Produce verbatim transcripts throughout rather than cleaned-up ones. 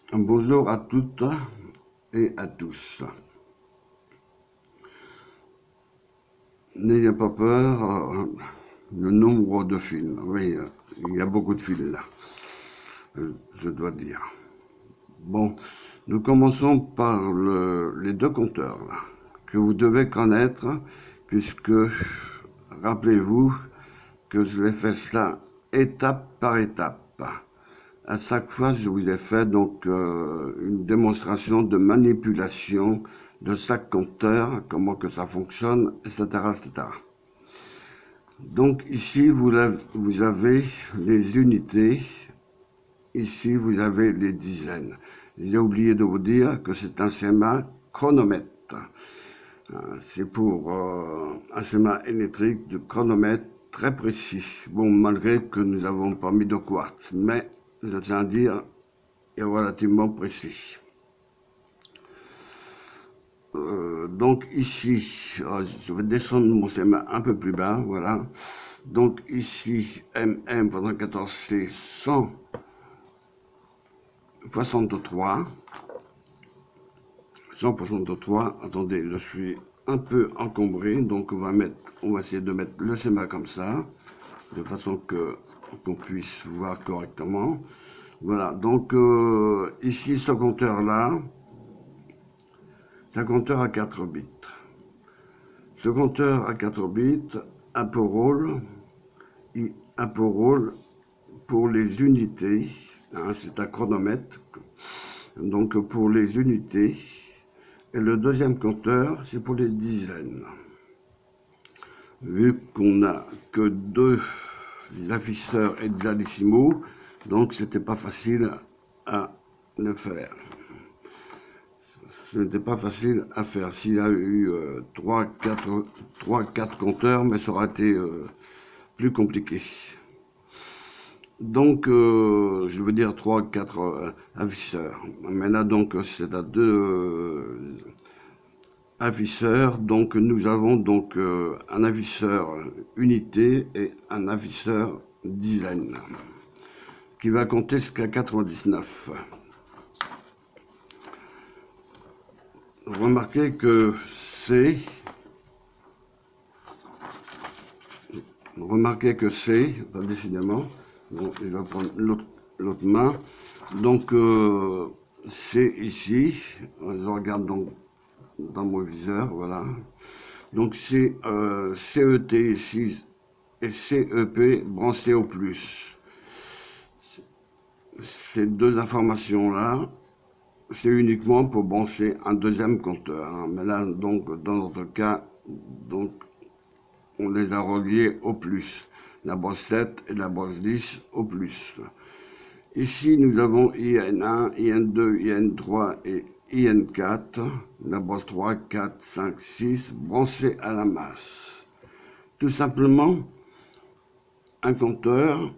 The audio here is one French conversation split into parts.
Bonjour à toutes et à tous. N'ayez pas peur, euh, le nombre de fils. Oui, euh, il y a beaucoup de fils là, euh, je dois dire. Bon, nous commençons par le- les deux compteurs là, que vous devez connaître, puisque, rappelez-vous que je l'ai fait cela étape par étape. À chaque fois, je vous ai fait donc euh, une démonstration de manipulation de chaque compteur, comment que ça fonctionne, et cetera, et cetera. Donc ici, vous, vous avez les unités, ici, vous avez les dizaines. J'ai oublié de vous dire que c'est un schéma chronomètre. C'est pour euh, un schéma électrique de chronomètre très précis. Bon, malgré que nous n'avons pas mis de quartz, mais je tiens à dire, est relativement précis. Euh, donc ici, euh, je vais descendre mon schéma un peu plus bas, voilà. Donc ici, M M pendant quatorze, c'est cent soixante-trois. cent soixante-trois, attendez, je suis un peu encombré, donc on va mettre, on va essayer de mettre le schéma comme ça, de façon que qu'on puisse voir correctement. Voilà, donc euh, ici, ce compteur-là, c'est un compteur à quatre bits. Ce compteur à quatre bits a pour rôle, a pour rôle pour les unités, hein, c'est un chronomètre, donc pour les unités, et le deuxième compteur, c'est pour les dizaines. Vu qu'on n'a que deux afficheurs hexadécimaux, donc c'était pas facile à le faire. Ce n'était pas facile à faire. S'il y a eu euh, trois quatre compteurs, mais ça aurait été euh, plus compliqué. Donc, euh, je veux dire trois quatre euh, afficheurs. Mais là, donc, c'est à deux euh, afficheurs. Donc, nous avons donc euh, un afficheur unité et un afficheur dizaine, qui va compter jusqu'à quatre-vingt-dix-neuf. Remarquez que c'est... Remarquez que c'est, enfin, décidément, bon, il va prendre l'autre main. Donc, euh, c'est ici. Je regarde donc dans mon viseur, voilà. Donc, c'est euh, C E T ici et C E P branché au plus. Ces deux informations-là, c'est uniquement pour brancher un deuxième compteur. Hein. Mais là, donc, dans notre cas, donc, on les a reliés au plus. La brosse sept et la brosse dix au plus. Ici, nous avons I N un, I N deux, I N trois et I N quatre. La brosse trois, quatre, cinq, six, branchées à la masse. Tout simplement, un compteur,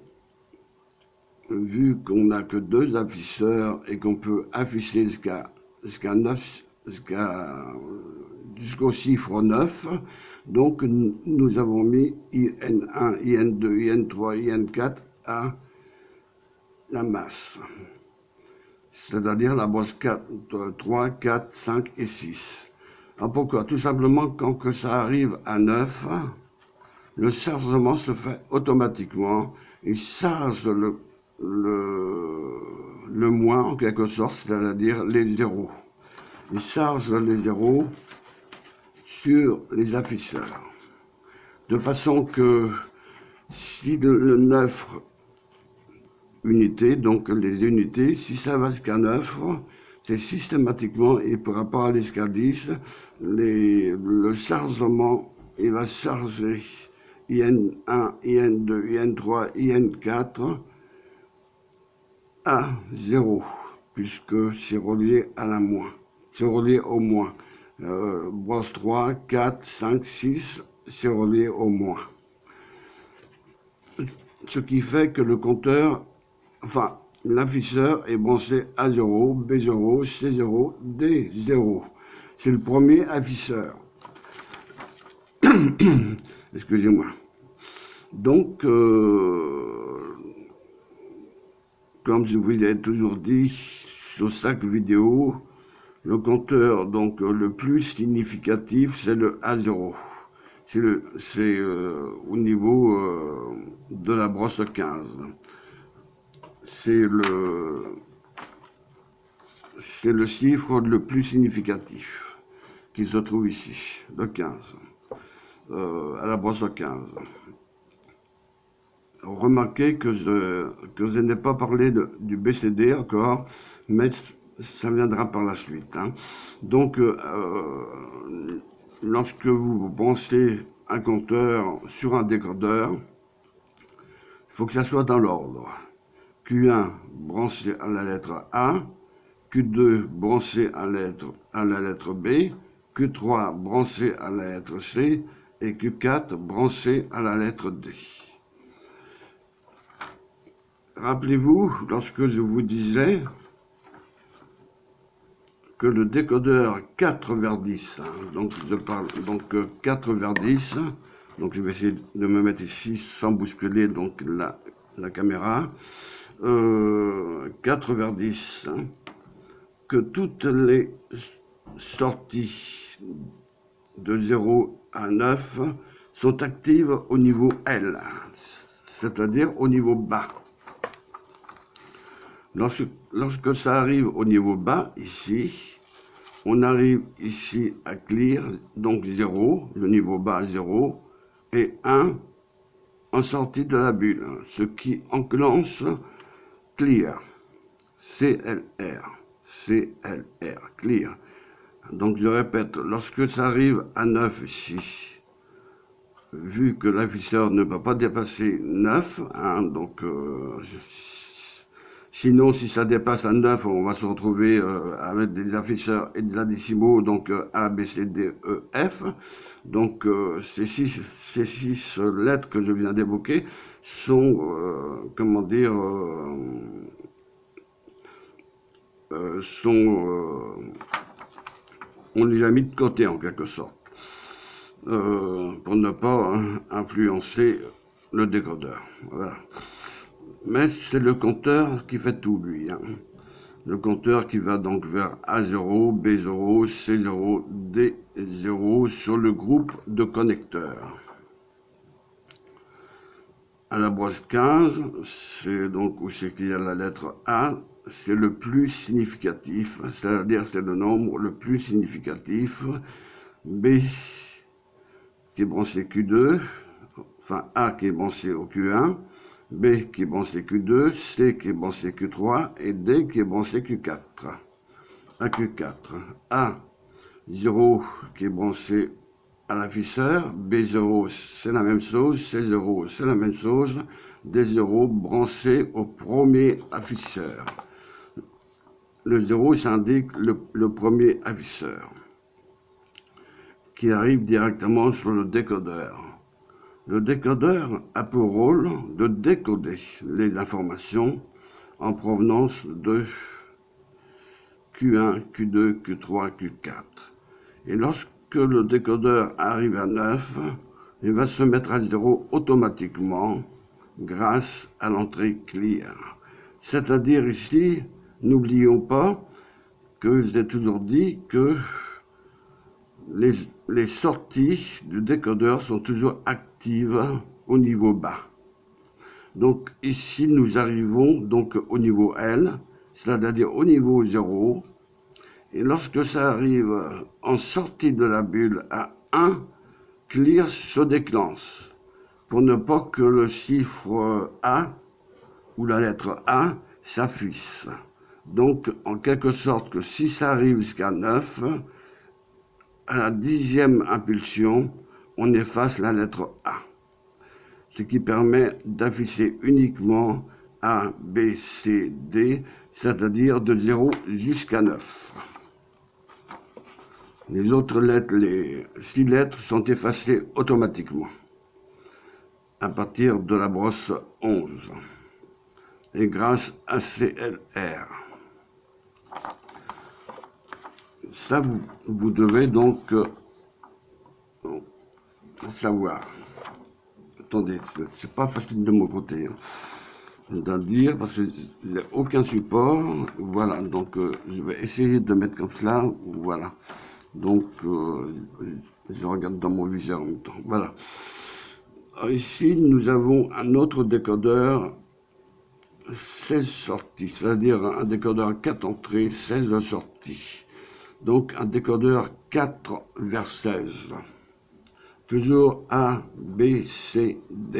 vu qu'on n'a que deux afficheurs et qu'on peut afficher jusqu'à jusqu'à neuf, jusqu'à jusqu'au chiffre neuf, donc nous avons mis I N un, I N deux, I N trois, I N quatre à la masse, c'est-à-dire la brosse trois, quatre, cinq et six. Alors pourquoi? Tout simplement, quand que ça arrive à neuf, le chargement se fait automatiquement. Il charge le, le, le moins, en quelque sorte, c'est-à-dire les zéros. Il charge les zéros sur les afficheurs. De façon que si le neuf unités, donc les unités, si ça va jusqu'à neuf, c'est systématiquement, et par rapport à aller jusqu'à dix, les, le chargement, il va charger I N un, I N deux, I N trois, I N quatre à zéro, puisque c'est relié à la moins, c'est relié au moins. Euh, brosse trois, quatre, cinq, six, c'est relié au moins. Ce qui fait que le compteur, enfin, l'afficheur est branché A zéro, B zéro, C zéro, D zéro. C'est le premier afficheur. Excusez-moi. Donc, euh, comme je vous l'ai toujours dit, sur chaque vidéo, le compteur donc le plus significatif, c'est le A zéro. C'est euh, au niveau euh, de la brosse quinze. C'est le, c'est le chiffre le plus significatif qui se trouve ici, le quinze, euh, à la brosse quinze. Remarquez que je, que je n'ai pas parlé de, du B C D encore, mais ça viendra par la suite. Hein. Donc, euh, lorsque vous branchez un compteur sur un décodeur, il faut que ça soit dans l'ordre. Q un branché à la lettre A, Q deux branché à la lettre, à la lettre B, Q trois branché à la lettre C et Q quatre branché à la lettre D. Rappelez-vous, lorsque je vous disais que le décodeur quatre vers dix, hein, donc je parle donc quatre vers dix, donc je vais essayer de me mettre ici sans bousculer donc la, la caméra, euh, quatre vers dix, hein, que toutes les sorties de zéro à neuf sont actives au niveau L, c'est-à-dire au niveau bas. Lorsque, lorsque ça arrive au niveau bas, ici, on arrive ici à clear, donc zéro, le niveau bas zéro, et un en sortie de la bulle, ce qui enclenche clear, C L R, C L R, clear. Donc je répète, lorsque ça arrive à neuf ici, vu que l'afficheur ne peut pas dépasser neuf, hein, donc euh, sinon, si ça dépasse à neuf, on va se retrouver euh, avec des afficheurs et des décimaux, donc euh, A, B, C, D, E, F. Donc, euh, ces, six, ces six lettres que je viens d'évoquer sont, euh, comment dire, euh, euh, sont, euh, on les a mis de côté en quelque sorte, euh, pour ne pas hein, influencer le décodeur. Voilà. Mais c'est le compteur qui fait tout, lui. Hein. Le compteur qui va donc vers A zéro, B zéro, C zéro, D zéro sur le groupe de connecteurs. À la brosse quinze, c'est donc où c'est qu'il y a la lettre A, c'est le plus significatif, c'est-à-dire c'est le nombre le plus significatif. B qui est branché Q deux, enfin A qui est branché au Q un, B qui est branché Q deux, C qui est branché Q trois et D qui est branché Q quatre. À Q quatre. A zéro qui est branché à l'afficheur, B zéro c'est la même chose, C zéro c'est la même chose, D zéro branché au premier afficheur. Le zéro ça indique le, le premier afficheur qui arrive directement sur le décodeur. Le décodeur a pour rôle de décoder les informations en provenance de Q un, Q deux, Q trois, Q quatre. Et lorsque le décodeur arrive à neuf, il va se mettre à zéro automatiquement grâce à l'entrée clear. C'est-à-dire ici, n'oublions pas que je l'ai toujours dit que les, les sorties du décodeur sont toujours actives au niveau bas. Donc ici, nous arrivons donc au niveau L, c'est-à-dire au niveau zéro. Et lorsque ça arrive en sortie de la bulle à un, clear se déclenche pour ne pas que le chiffre A ou la lettre A s'affiche. Donc, en quelque sorte, que si ça arrive jusqu'à neuf, à la dixième impulsion, on efface la lettre A, ce qui permet d'afficher uniquement A, B, C, D, c'est-à-dire de zéro jusqu'à neuf. Les autres lettres, les six lettres, sont effacées automatiquement à partir de la brosse onze et grâce à C L R. Ça, vous, vous devez donc euh, savoir. Attendez, c'est pas facile de mon côté. Hein. c'est-à-dire, parce que j'ai aucun support, voilà, donc euh, je vais essayer de mettre comme cela, voilà. Donc, euh, je regarde dans mon viseur en même temps, voilà. Alors ici, nous avons un autre décodeur, seize sorties, c'est-à-dire un décodeur quatre entrées, seize sorties. Donc, un décodeur quatre vers seize. Toujours A, B, C, D.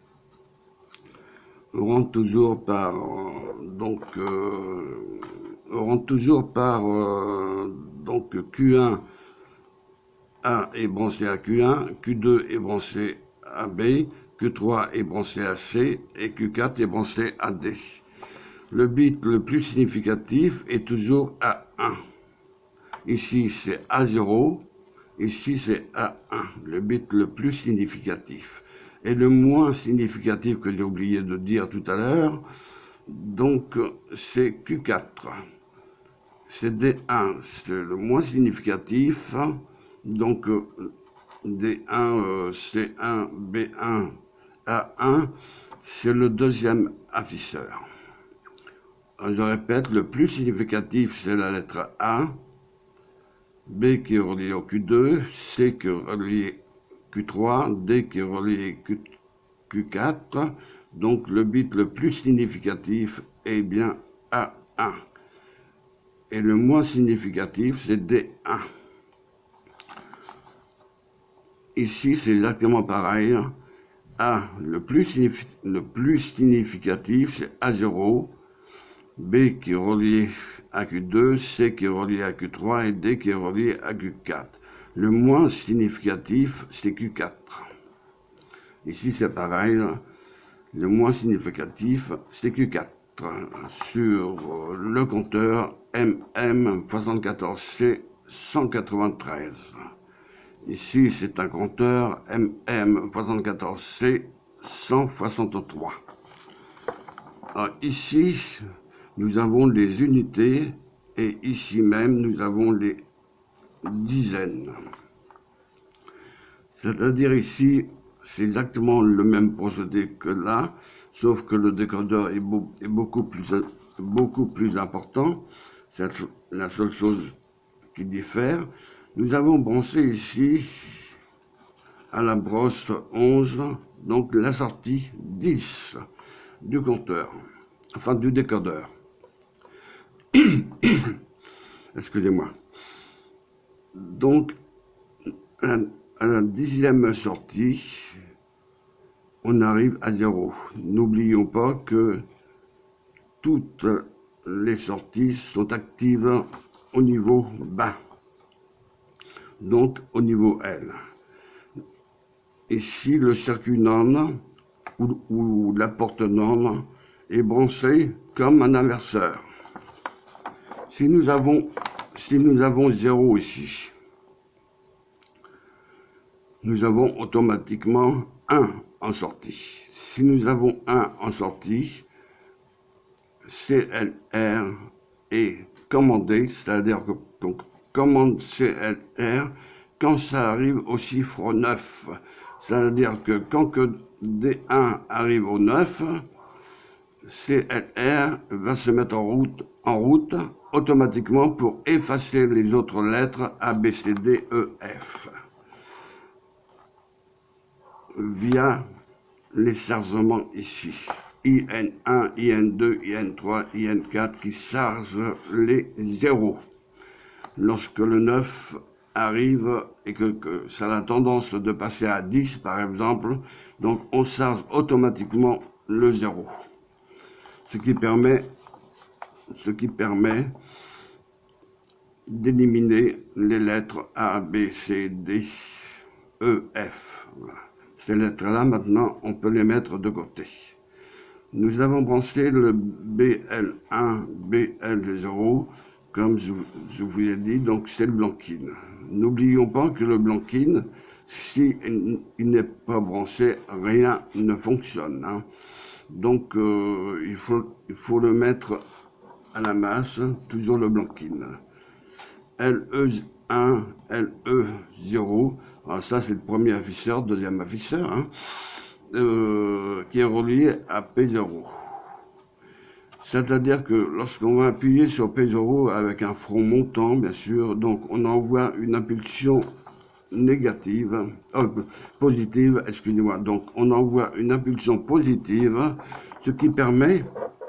On rentre toujours par donc euh, on rentre toujours par euh, donc Q un A est branché à Q un, Q deux est branché à B, Q trois est branché à C et Q quatre est branché à D. Le bit le plus significatif est toujours A un. Ici c'est A zéro, ici c'est A un, le bit le plus significatif. Et le moins significatif que j'ai oublié de dire tout à l'heure, donc c'est Q quatre. C'est D un, c'est le moins significatif. Donc D un, euh, C un, B un, A un, c'est le deuxième afficheur. Je répète, le plus significatif, c'est la lettre A, B qui est relié au Q deux, C qui est relié Q trois, D qui est relié Q, Q4, donc le bit le plus significatif est bien A un. Et le moins significatif, c'est D un. Ici, c'est exactement pareil. A, le plus, le plus significatif, c'est A zéro, B qui est relié à Q deux, C qui est relié à Q trois et D qui est relié à Q quatre. Le moins significatif, c'est Q quatre. Ici, c'est pareil. Le moins significatif, c'est Q quatre. Sur le compteur M M soixante-quatorze C cent quatre-vingt-treize. Ici, c'est un compteur M M soixante-quatorze C cent soixante-trois. Alors, ici, nous avons les unités et ici même, nous avons les dizaines. C'est-à-dire ici, c'est exactement le même procédé que là, sauf que le décodeur est, beau, est beaucoup, plus, beaucoup plus important. C'est la seule chose qui diffère. Nous avons branché ici, à la brosse onze, donc la sortie dix du compteur, enfin du décodeur. Excusez-moi. Donc, à la dixième sortie, on arrive à zéro. N'oublions pas que toutes les sorties sont actives au niveau bas, donc au niveau L. Ici, le circuit non ou, ou la porte non est branché comme un inverseur. Si nous avons, si nous avons zéro ici, nous avons automatiquement un en sortie. Si nous avons un en sortie, C L R est commandé, c'est-à-dire qu'on commande C L R quand ça arrive au chiffre neuf. C'est-à-dire que quand que D un arrive au neuf, C L R va se mettre en route, en route automatiquement pour effacer les autres lettres A, B, C, D, E, F via les chargements ici. I N un, I N deux, I N trois, I N quatre qui chargent les zéros. Lorsque le neuf arrive et que, que ça a la tendance de passer à dix par exemple, donc on charge automatiquement le zéro. Ce qui permet, ce qui permet d'éliminer les lettres A, B, C, D, E, F. Voilà. Ces lettres-là, maintenant, on peut les mettre de côté. Nous avons branché le B L un, B L zéro, comme je, je vous l'ai dit, donc c'est le blanquine. N'oublions pas que le blanquine, si il n'est pas branché, rien ne fonctionne. Hein. Donc, euh, il, faut, il faut le mettre à la masse, toujours le blanquine. L E un, L E zéro, alors ça c'est le premier afficheur, deuxième afficheur, hein, euh, qui est relié à P zéro. C'est-à-dire que lorsqu'on va appuyer sur P zéro avec un front montant, bien sûr, donc on envoie une impulsion négative, euh, positive, excusez-moi, donc on envoie une impulsion positive, ce qui permet,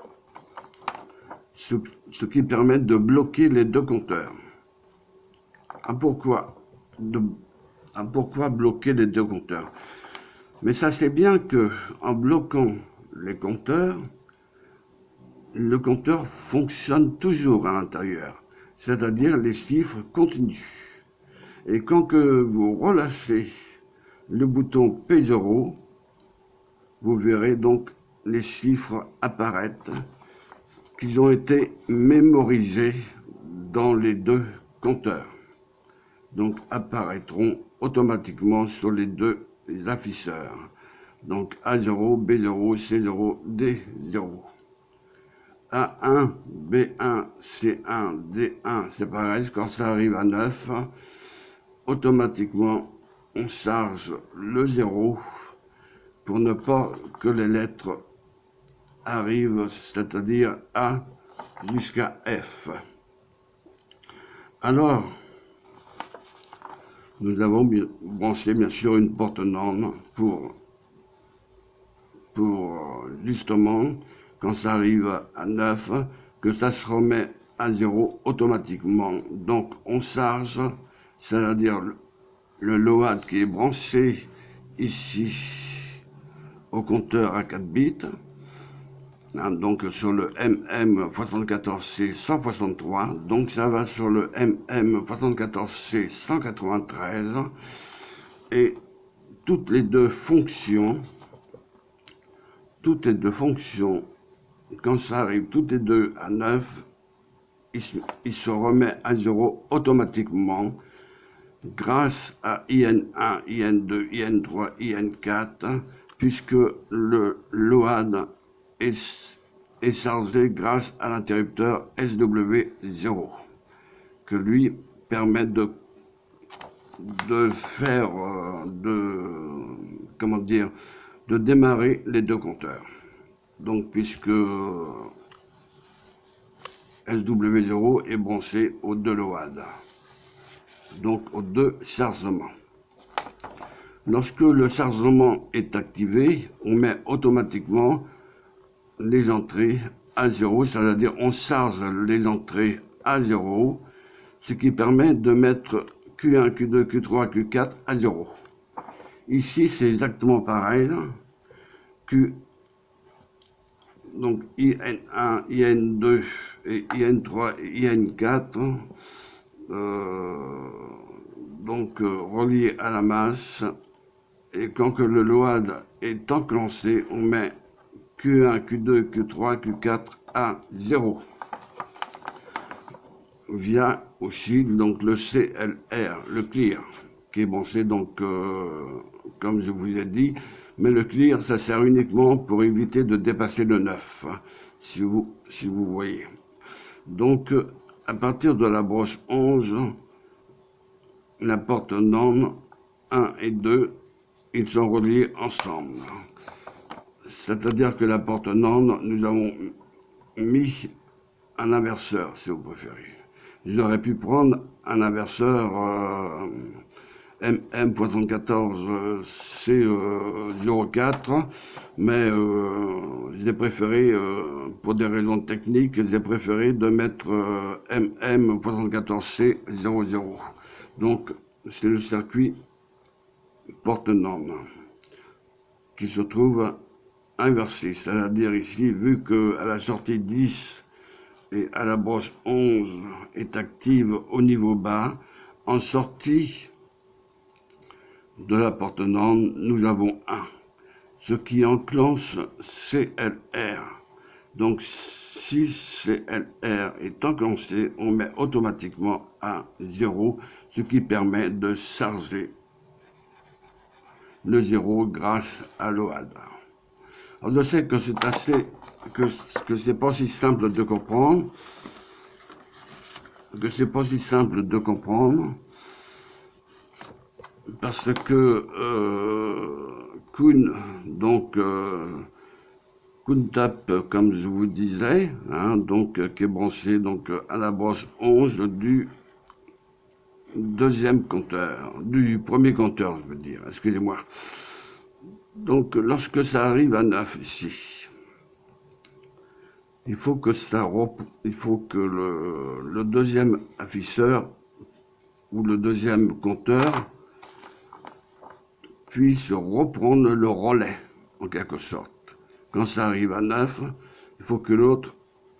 ce, ce qui permet de bloquer les deux compteurs. Ah, pourquoi de, ah, pourquoi bloquer les deux compteurs? Mais ça c'est bien que en bloquant les compteurs, le compteur fonctionne toujours à l'intérieur, c'est-à-dire les chiffres continuent. Et quand que vous relâchez le bouton P zéro, vous verrez donc les chiffres apparaître qui ont été mémorisés dans les deux compteurs. Donc apparaîtront automatiquement sur les deux afficheurs. Donc A zéro, B zéro, C zéro, D zéro. A un, B un, C un, D un, c'est pareil, quand ça arrive à neuf, automatiquement on charge le zéro pour ne pas que les lettres arrivent, c'est-à-dire A jusqu'à F. Alors, nous avons branché bien sûr une porte norme pour, pour justement, quand ça arrive à neuf, que ça se remet à zéro automatiquement. Donc on charge, c'est-à-dire le, le load qui est branché ici au compteur à quatre bits, hein, donc sur le M M soixante-quatorze C cent soixante-trois, donc ça va sur le M M soixante-quatorze C cent quatre-vingt-treize, et toutes les deux fonctions, toutes les deux fonctions, quand ça arrive toutes les deux à neuf, il se, il se remet à zéro automatiquement grâce à I N un, I N deux, I N trois, I N quatre, puisque le load est, est chargé grâce à l'interrupteur S W zéro, que lui permet de, de faire, de, comment dire, de démarrer les deux compteurs. Donc, puisque S W zéro est branché aux deux load, donc aux deux chargements. Lorsque le chargement est activé, on met automatiquement les entrées à zéro, c'est-à-dire on charge les entrées à zéro, ce qui permet de mettre Q un, Q deux, Q trois, Q quatre à zéro. Ici, c'est exactement pareil. Q Donc I N un, I N deux, et I N trois et I N quatre, euh, donc euh, reliés à la masse, et quand que le load est enclenché, on met Q un, Q deux, Q trois, Q quatre à zéro. Via aussi donc le C L R, le clear, qui est branché donc, euh, comme je vous l'ai dit, mais le clear, ça sert uniquement pour éviter de dépasser le neuf, hein, si vous, si vous voyez. Donc, à partir de la broche onze, la porte norme un et deux, ils sont reliés ensemble. C'est-à-dire que la porte norme, nous avons mis un inverseur, si vous préférez. J'aurais pu prendre un inverseur euh, M M soixante-quatorze C zéro quatre, mais euh, j'ai préféré, euh, pour des raisons techniques, j'ai préféré de mettre euh, M M soixante-quatorze C zéro zéro. Donc, c'est le circuit porte norme qui se trouve inversé, c'est-à-dire ici, vu qu'à la sortie dix et à la broche onze est active au niveau bas, en sortie de la porte norme, nous avons un, ce qui enclenche C L R. Donc, si C L R est enclenché, on met automatiquement à zéro, ce qui permet de charger le zéro grâce à l'O A D. Alors, je sais que c'est assez, que, que c'est pas si simple de comprendre, que c'est pas si simple de comprendre, parce que euh, Kuhn, donc, euh, countap, comme je vous disais, hein, donc euh, qui est branché donc à la brosse onze du deuxième compteur, du premier compteur, je veux dire, excusez-moi. Donc, lorsque ça arrive à neuf ici, il faut que ça, il faut que le, le deuxième afficheur ou le deuxième compteur puisse reprendre le relais, en quelque sorte. Quand ça arrive à neuf, il faut que l'autre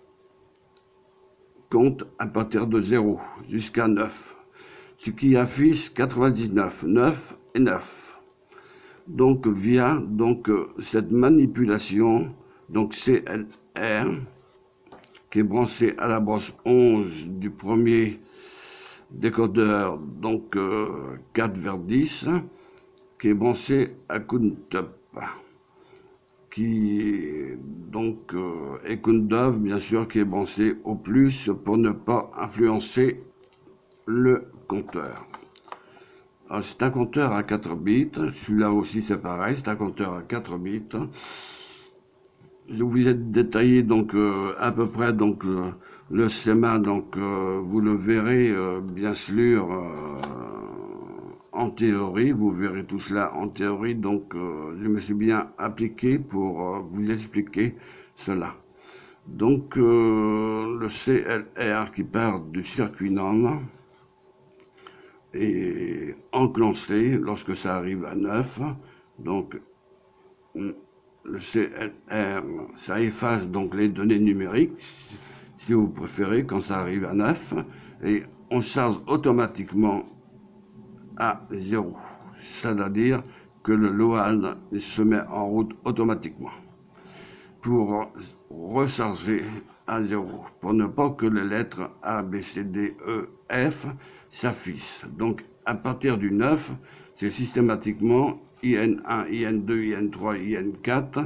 compte à partir de zéro jusqu'à neuf, ce qui affiche quatre-vingt-dix-neuf, neuf et neuf. Donc via donc cette manipulation, donc C L R, qui est branché à la brosse onze du premier décodeur, donc euh, quatre vers dix, qui est branché à countap, qui donc euh, est countdown, bien sûr, qui est branché au plus pour ne pas influencer le compteur. C'est un compteur à quatre bits, celui-là aussi c'est pareil, c'est un compteur à quatre bits. Je vous ai détaillé donc euh, à peu près donc euh, le schéma, donc euh, vous le verrez euh, bien sûr euh, en théorie, vous verrez tout cela en théorie, donc euh, je me suis bien appliqué pour euh, vous expliquer cela. Donc euh, le C L R qui part du circuit norme est enclenché lorsque ça arrive à neuf, donc le C L R, ça efface donc les données numériques, si vous préférez, quand ça arrive à neuf, et on charge automatiquement à zéro. C'est-à-dire que le load se met en route automatiquement pour recharger à zéro, pour ne pas que les lettres A, B, C, D, E, F s'affichent. Donc à partir du neuf, c'est systématiquement I N un, I N deux, I N trois, I N quatre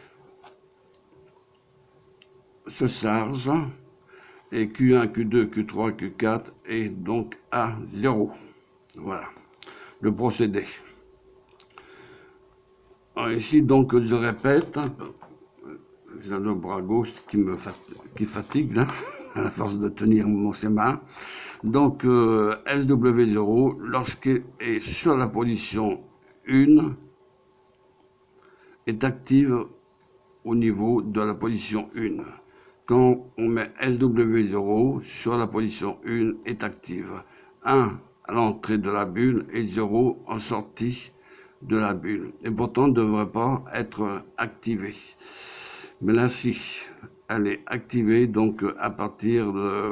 se charge, et Q un, Q deux, Q trois, Q quatre est donc à zéro. Voilà le procédé. Alors ici, donc, je répète, j'ai le bras gauche qui me fat qui fatigue, là, à la force de tenir mon schéma. Donc, euh, S W zéro, lorsqu'il est sur la position un, est active au niveau de la position un. Quand on met S W zéro sur la position un, est active. un à l'entrée de la bulle et zéro en sortie de la bulle. Et pourtant, ne devrait pas être activée. Mais là, si, elle est activée donc à partir de,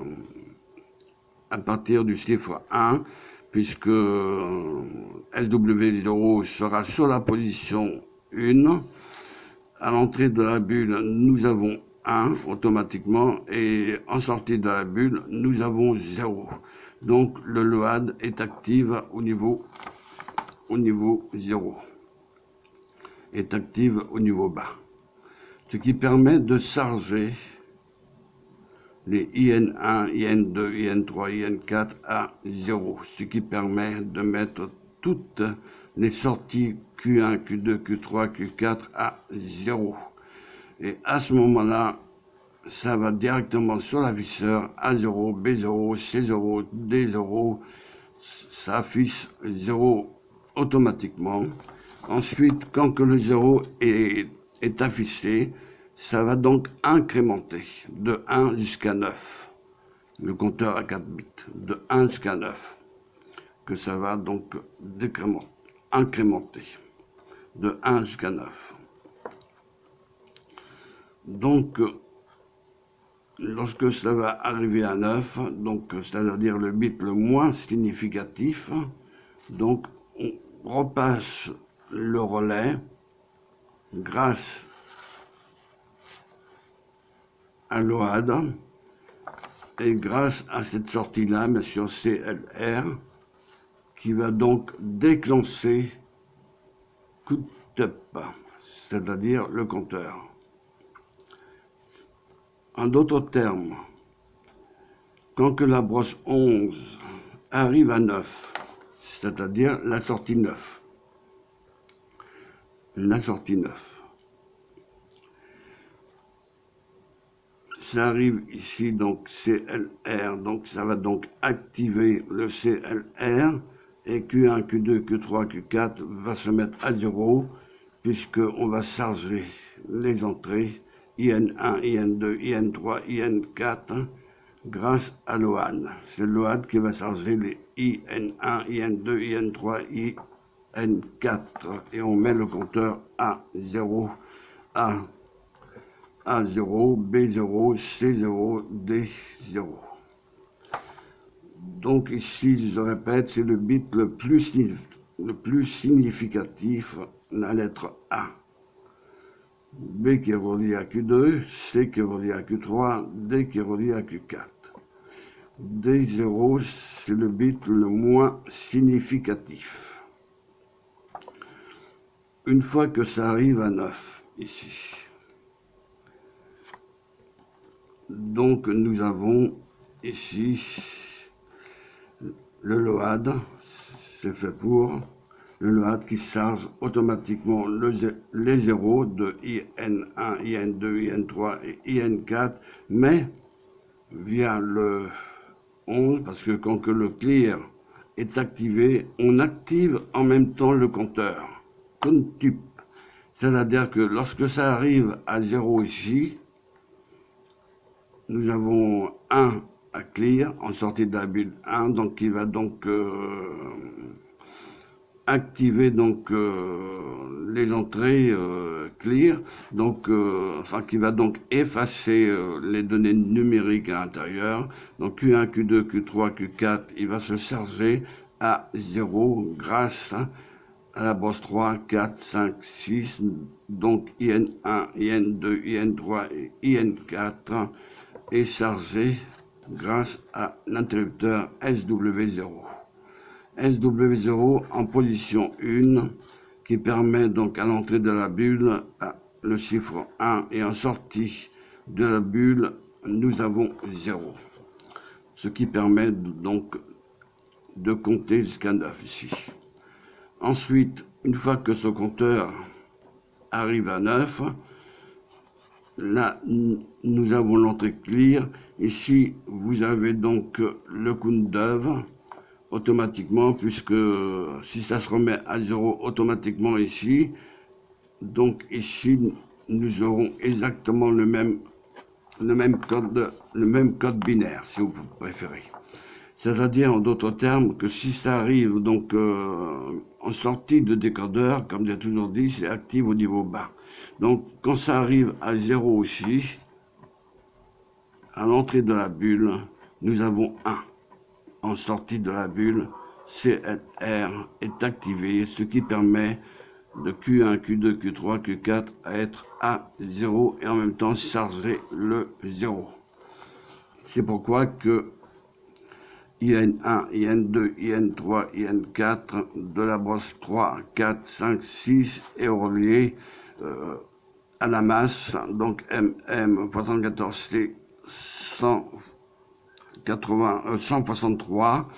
à partir du chiffre un, puisque S W zéro sera sur la position un. À l'entrée de la bulle, nous avons un automatiquement, et en sortie de la bulle, nous avons zéro. Donc le load est active au niveau, au niveau zéro, est active au niveau bas, ce qui permet de charger les I N un, I N deux, I N trois, I N quatre à zéro, ce qui permet de mettre toutes les sorties Q un, Q deux, Q trois, Q quatre à zéro. Et à ce moment-là, ça va directement sur l'afficheur A zéro, B zéro, C zéro, D zéro, ça affiche zéro automatiquement. Ensuite, quand que le zéro est, est affiché, ça va donc incrémenter de un jusqu'à neuf. Le compteur à quatre bits, de un jusqu'à neuf, que ça va donc décrémenter, incrémenter de un jusqu'à neuf. Donc, lorsque ça va arriver à neuf, donc c'est-à-dire le bit le moins significatif, donc on repasse le relais grâce à l'O A D et grâce à cette sortie-là, bien sûr C L R, qui va donc déclencher countap, c'est-à-dire le compteur. En d'autres termes, quand que la brosse onze arrive à neuf, c'est-à-dire la sortie neuf, la sortie neuf, ça arrive ici, donc C L R, donc ça va donc activer le C L R, et Q un, Q deux, Q trois, Q quatre va se mettre à zéro, puisqu'on va charger les entrées I N un, I N deux, I N trois, I N quatre, hein, grâce à l'O A D. C'est l'O A D qui va charger les I N un, I N deux, I N trois, I N quatre, et on met le compteur A zéro, A A zéro, B zéro, C zéro, D zéro. Donc ici, je répète, c'est le bit le plus, le plus significatif, la lettre A. B qui est relié à Q deux, C qui est relié à Q trois, D qui est relié à Q quatre. D zéro, c'est le bit le moins significatif. Une fois que ça arrive à neuf, ici, donc nous avons ici le L O A D, c'est fait pour le L O A D qui charge automatiquement le, les zéros de I N un, I N deux, I N trois et I N quatre, mais via le onze, parce que quand que le clear est activé, on active en même temps le compteur, contup. C'est-à-dire que lorsque ça arrive à zéro ici, nous avons un à clear en sortie de la bulle un, donc qui va donc euh, activer donc euh, les entrées euh, clear, donc euh, enfin qui va donc effacer euh, les données numériques à l'intérieur. Donc Q un, Q deux, Q trois, Q quatre, il va se charger à zéro grâce à la brosse trois, quatre, cinq, six, donc I N un, I N deux, I N trois et I N quatre est chargé grâce à l'interrupteur S W zéro. S W zéro en position un qui permet donc à l'entrée de la bulle à le chiffre un, et en sortie de la bulle nous avons zéro, ce qui permet donc de compter jusqu'à neuf ici. Ensuite, une fois que ce compteur arrive à neuf, là nous avons l'entrée clear. Ici vous avez donc le count d'œuvre automatiquement, puisque si ça se remet à zéro automatiquement ici, donc ici nous aurons exactement le même le même code le même code binaire, si vous préférez. C'est-à-dire en d'autres termes que si ça arrive donc euh, en sortie de décodeur, comme j'ai toujours dit, c'est active au niveau bas. Donc quand ça arrive à zéro aussi, à l'entrée de la bulle, nous avons un. En sortie de la bulle, C L R est activé, ce qui permet de Q un, Q deux, Q trois, Q quatre à être à zéro et en même temps charger le zéro. C'est pourquoi que I N un, I N deux, I N trois, I N quatre de la brosse trois, quatre, cinq, six est relié euh, à la masse, donc M M soixante-quatorze C cent quatre-vingts, euh, cent soixante-trois,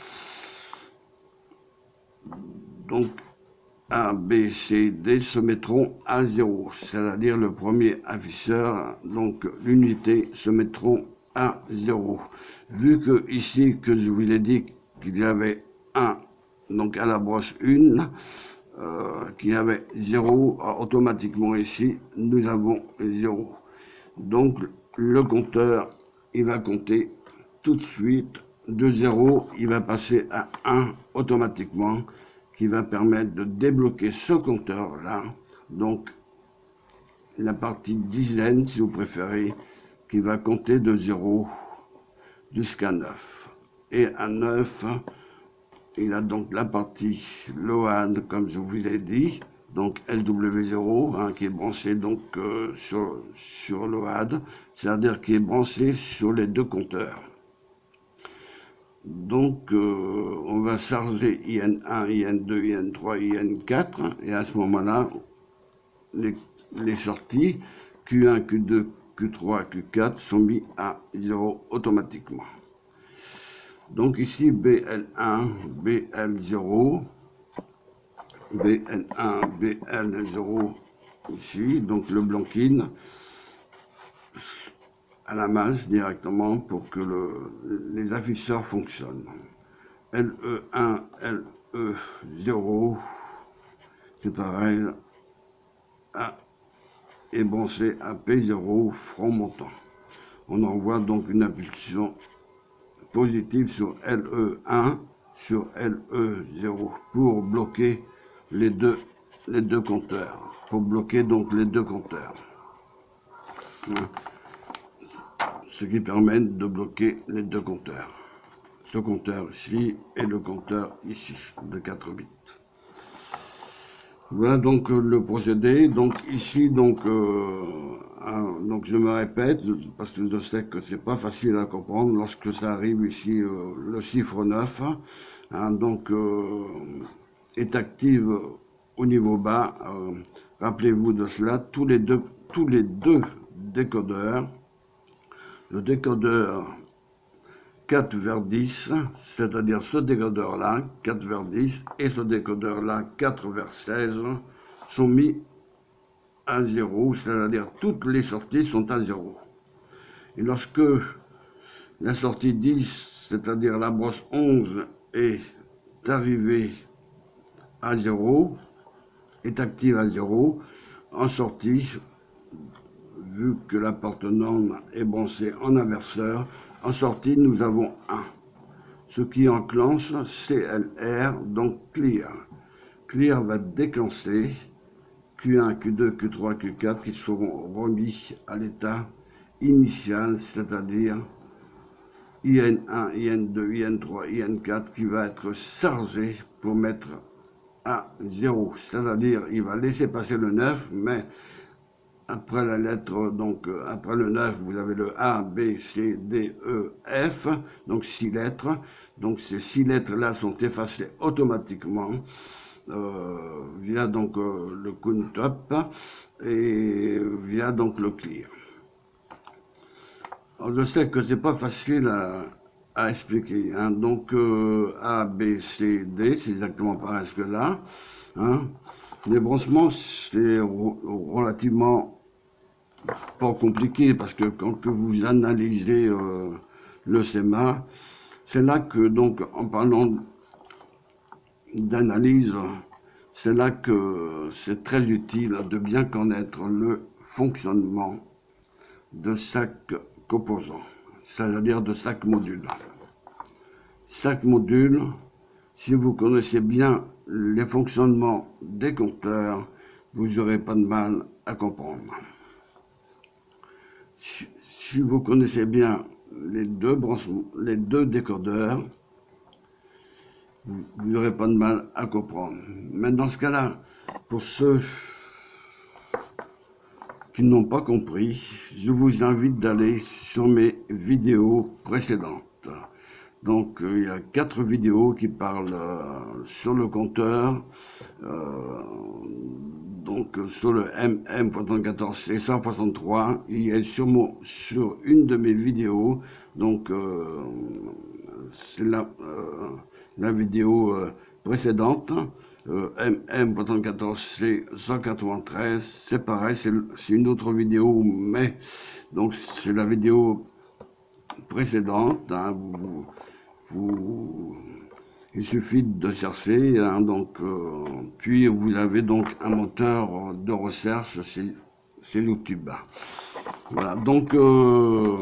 donc A, B, C, D se mettront à zéro, c'est-à-dire le premier afficheur, donc l'unité se mettront à zéro. Vu que ici, que je vous l'ai dit qu'il y avait un, donc à la brosse un, euh, qu'il y avait zéro, automatiquement ici, nous avons zéro. Donc le compteur, il va compter tout de suite de zéro, il va passer à un automatiquement, qui va permettre de débloquer ce compteur-là, donc la partie dizaine, si vous préférez, qui va compter de zéro jusqu'à neuf. Et à neuf, il a donc la partie L O A D, comme je vous l'ai dit, donc S W zéro, hein, qui est branché donc euh, sur, sur L O A D, c'est-à-dire qui est branché sur les deux compteurs. Donc, euh, on va charger I N un, I N deux, I N trois, I N quatre, et à ce moment-là, les, les sorties Q un, Q deux, Q trois, Q quatre sont mis à zéro automatiquement. Donc ici, B L un, B L zéro, B L un, B L zéro, ici, donc le blanking à la masse directement pour que le, les afficheurs fonctionnent. L E un, L E zéro, c'est pareil. A et bon, c'est A P zéro, front montant. On envoie donc une impulsion positive sur L E un, sur L E zéro, pour bloquer les deux, les deux compteurs. Pour bloquer donc les deux compteurs. Ce qui permet de bloquer les deux compteurs. Ce compteur ici et le compteur ici, de quatre bits. Voilà donc le procédé. Donc ici, donc, euh, hein, donc je me répète, parce que je sais que c'est pas facile à comprendre lorsque ça arrive ici, euh, le chiffre neuf, hein, donc euh, est active au niveau bas. Euh, Rappelez-vous de cela, tous les deux, tous les deux décodeurs, le décodeur quatre vers dix, c'est-à-dire ce décodeur-là, quatre vers dix, et ce décodeur-là, quatre vers seize, sont mis à zéro, c'est-à-dire toutes les sorties sont à zéro. Et lorsque la sortie dix, c'est-à-dire la brosse onze, est arrivée à zéro, est active à zéro, en sortie, vu que la porte non est branchée en inverseur, en sortie, nous avons un. Ce qui enclenche C L R, donc clear. Clear va déclencher Q un, Q deux, Q trois, Q quatre qui seront remis à l'état initial, c'est-à-dire I N un, I N deux, I N trois, I N quatre qui va être chargé pour mettre à zéro. C'est-à-dire il va laisser passer le neuf, mais après la lettre, donc après le neuf, vous avez le A, B, C, D, E, F, donc six lettres. Donc ces six lettres-là sont effacées automatiquement euh, via donc euh, le count-up et via donc le clear. Alors, je sais que c'est pas facile à, à expliquer. Hein. Donc euh, A, B, C, D, c'est exactement pareil que là. Hein. Les branchements, c'est relativement pas compliqué parce que quand que vous analysez euh, le schéma, c'est là que, donc, en parlant d'analyse, c'est là que c'est très utile de bien connaître le fonctionnement de chaque composant, c'est-à-dire de chaque module. Chaque module, si vous connaissez bien les fonctionnements des compteurs, vous n'aurez pas de mal à comprendre. Si, si vous connaissez bien les deux branchements, les deux décodeurs, vous n'aurez pas de mal à comprendre. Mais dans ce cas-là, pour ceux qui n'ont pas compris, je vous invite d'aller sur mes vidéos précédentes. Donc, euh, il y a quatre vidéos qui parlent euh, sur le compteur, euh, donc sur le M M soixante-quatorze C cent soixante-trois. Il est sur, mon, sur une de mes vidéos, donc euh, c'est la, euh, la vidéo euh, précédente, euh, M M soixante-quatorze C cent quatre-vingt-treize. C'est pareil, c'est une autre vidéo, mais donc c'est la vidéo précédente. Hein, vous, vous, il suffit de chercher, hein, donc, euh, puis vous avez donc un moteur de recherche, c'est YouTube. Voilà, donc euh,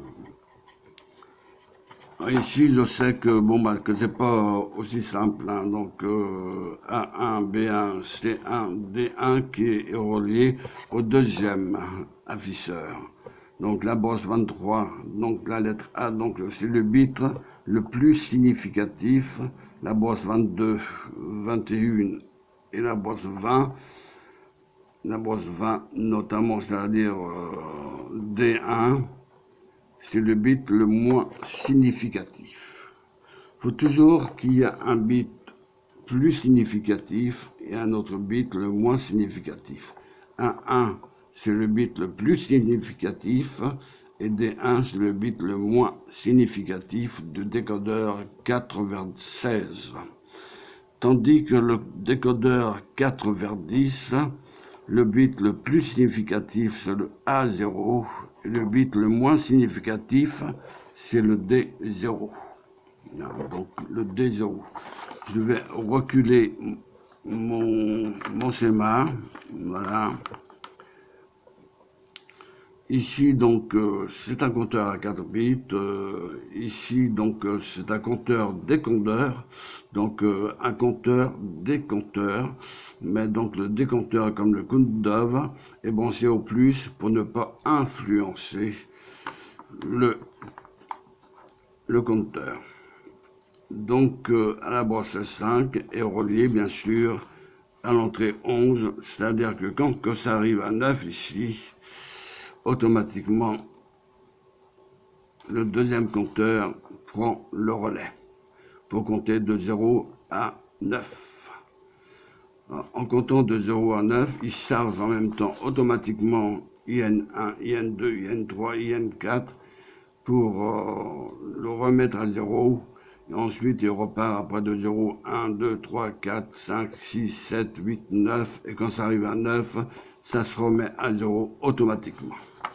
ici je sais que bon bah que c'est pas aussi simple, hein, donc euh, A un, B un, C un, D un qui est relié au deuxième afficheur. Donc la brosse vingt-trois, donc la lettre A, donc c'est le bit le plus significatif, la brosse vingt-deux, vingt et un et la brosse vingt, la brosse vingt notamment, c'est-à-dire euh, D un, c'est le bit le moins significatif. Il faut toujours qu'il y ait un bit plus significatif et un autre bit le moins significatif. Un un, c'est le bit le plus significatif, et D un, c'est le bit le moins significatif du décodeur quatre vers seize. Tandis que le décodeur quatre vers dix, Le bit le plus significatif, c'est le A zéro. Et le bit le moins significatif, c'est le D zéro. Donc le D zéro. Je vais reculer mon, mon schéma. Voilà. Ici, donc, euh, c'est un compteur à quatre bits. Euh, ici, donc, euh, c'est un compteur décompteur. Donc, euh, un compteur décompteur. Mais donc, le décompteur, comme le countdown, est branché au plus pour ne pas influencer le, le compteur. Donc, euh, à la brosse cinq est relié, bien sûr, à l'entrée onze. C'est-à-dire que quand que ça arrive à neuf ici, automatiquement, le deuxième compteur prend le relais pour compter de zéro à neuf. En comptant de zéro à neuf, il charge en même temps automatiquement I N un, I N deux, I N trois, I N quatre pour euh, le remettre à zéro. Et ensuite, il repart après de zéro, un, deux, trois, quatre, cinq, six, sept, huit, neuf. Et quand ça arrive à neuf, ça se remet à zéro automatiquement.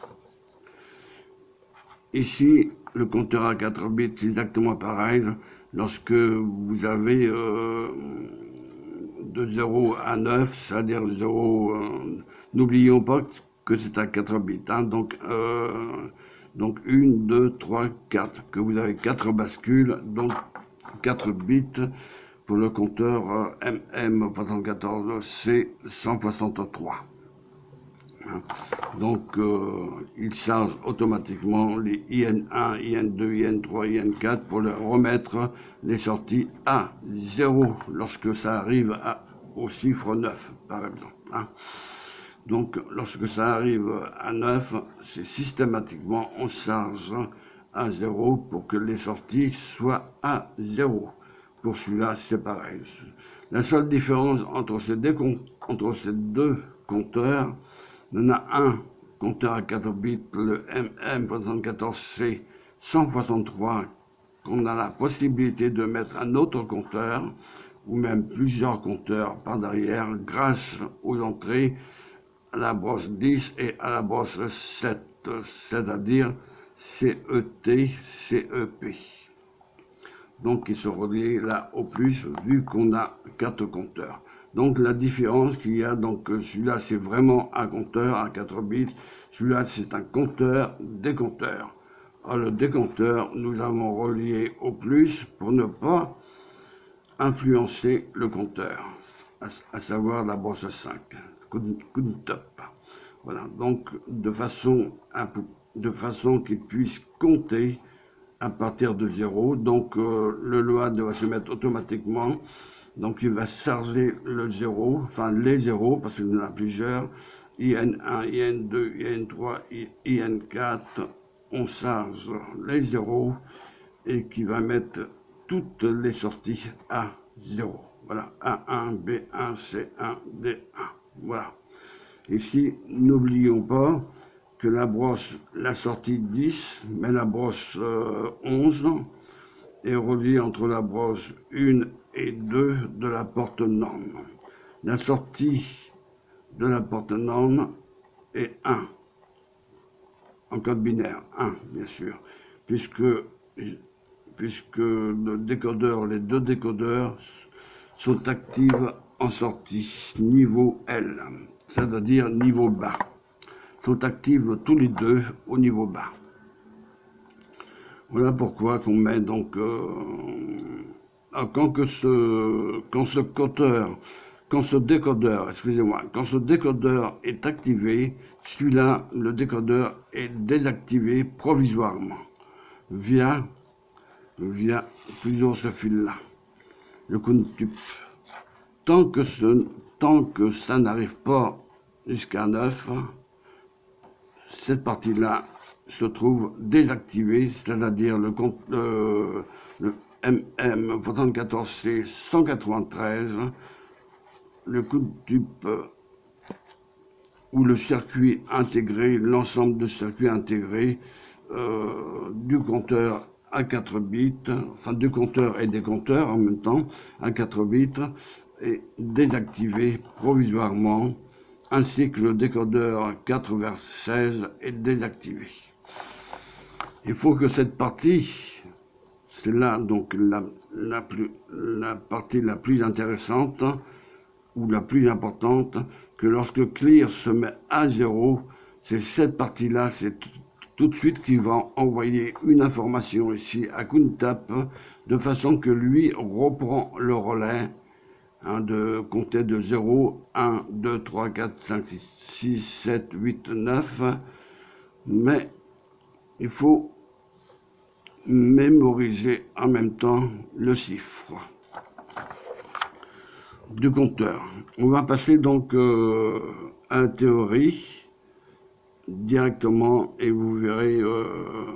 Ici, le compteur à quatre bits, c'est exactement pareil. Lorsque vous avez euh, de zéro à neuf, c'est-à-dire zéro, euh, n'oublions pas que c'est à quatre bits. Hein, donc, euh, donc un, deux, trois, quatre. Que vous avez quatre bascules, donc quatre bits pour le compteur euh, M M soixante-quatorze C cent soixante-trois. Donc, euh, il charge automatiquement les I N un, I N deux, I N trois, I N quatre pour leur remettre les sorties à zéro lorsque ça arrive à, au chiffre neuf, par exemple. Hein. Donc, lorsque ça arrive à neuf, c'est systématiquement, on charge à zéro pour que les sorties soient à zéro. Pour celui-là, c'est pareil. La seule différence entre ces deux, entre ces deux compteurs, il y en a un compteur à quatre bits, le M M soixante-quatorze C cent soixante-trois, qu'on a la possibilité de mettre un autre compteur, ou même plusieurs compteurs par derrière, grâce aux entrées à la brosse dix et à la brosse sept, c'est-à-dire C E T, C E P. Donc, ils sont reliés là au plus, vu qu'on a quatre compteurs. Donc, la différence qu'il y a, donc celui-là, c'est vraiment un compteur à quatre bits. Celui-là, c'est un compteur décompteur. Alors, le décompteur, nous avons relié au plus pour ne pas influencer le compteur, à, à savoir la brosse cinq, countop. Voilà, donc de façon, de façon qu'il puisse compter à partir de zéro. Donc euh, le load va se mettre automatiquement. Donc il va charger le zéro, enfin les zéros, parce qu'il y en a plusieurs. I N un, I N deux, I N trois, I N quatre. On charge les zéros et qui va mettre toutes les sorties à zéro. Voilà, A un, B un, C un, D un. Voilà. Ici, n'oublions pas que la brosse, la sortie dix, mais la brosse euh, onze est reliée entre la brosse un et deux de la porte norme. La sortie de la porte norme est un, en code binaire, un bien sûr, puisque, puisque le décodeur, les deux décodeurs sont actifs en sortie niveau L, c'est-à-dire niveau bas. Sont actifs tous les deux au niveau bas. Voilà pourquoi qu'on met donc euh, quand que ce quand ce compteur, quand ce décodeur, excusez-moi, quand ce décodeur est activé, celui-là, le décodeur est désactivé provisoirement via via toujours ce fil-là, le countop. Tant que ce tant que ça n'arrive pas jusqu'à neuf, cette partie-là se trouve désactivée, c'est-à-dire le, euh, le M M soixante-quatorze C cent quatre-vingt-treize, le countop ou le circuit intégré, l'ensemble de circuits intégrés euh, du compteur à quatre bits, enfin du compteur et des compteurs en même temps, à quatre bits, est désactivé provisoirement ainsi que le décodeur quatre vers seize est désactivé. Il faut que cette partie, c'est là donc la, la, plus, la partie la plus intéressante ou la plus importante, que lorsque clear se met à zéro, c'est cette partie-là, c'est tout de suite qui va envoyer une information ici à Countap, de façon que lui reprend le relais hein, de compter de zéro, un, deux, trois, quatre, cinq, six, six, sept, huit, neuf, mais il faut mémoriser en même temps le chiffre du compteur. On va passer donc euh, à la théorie directement et vous verrez euh,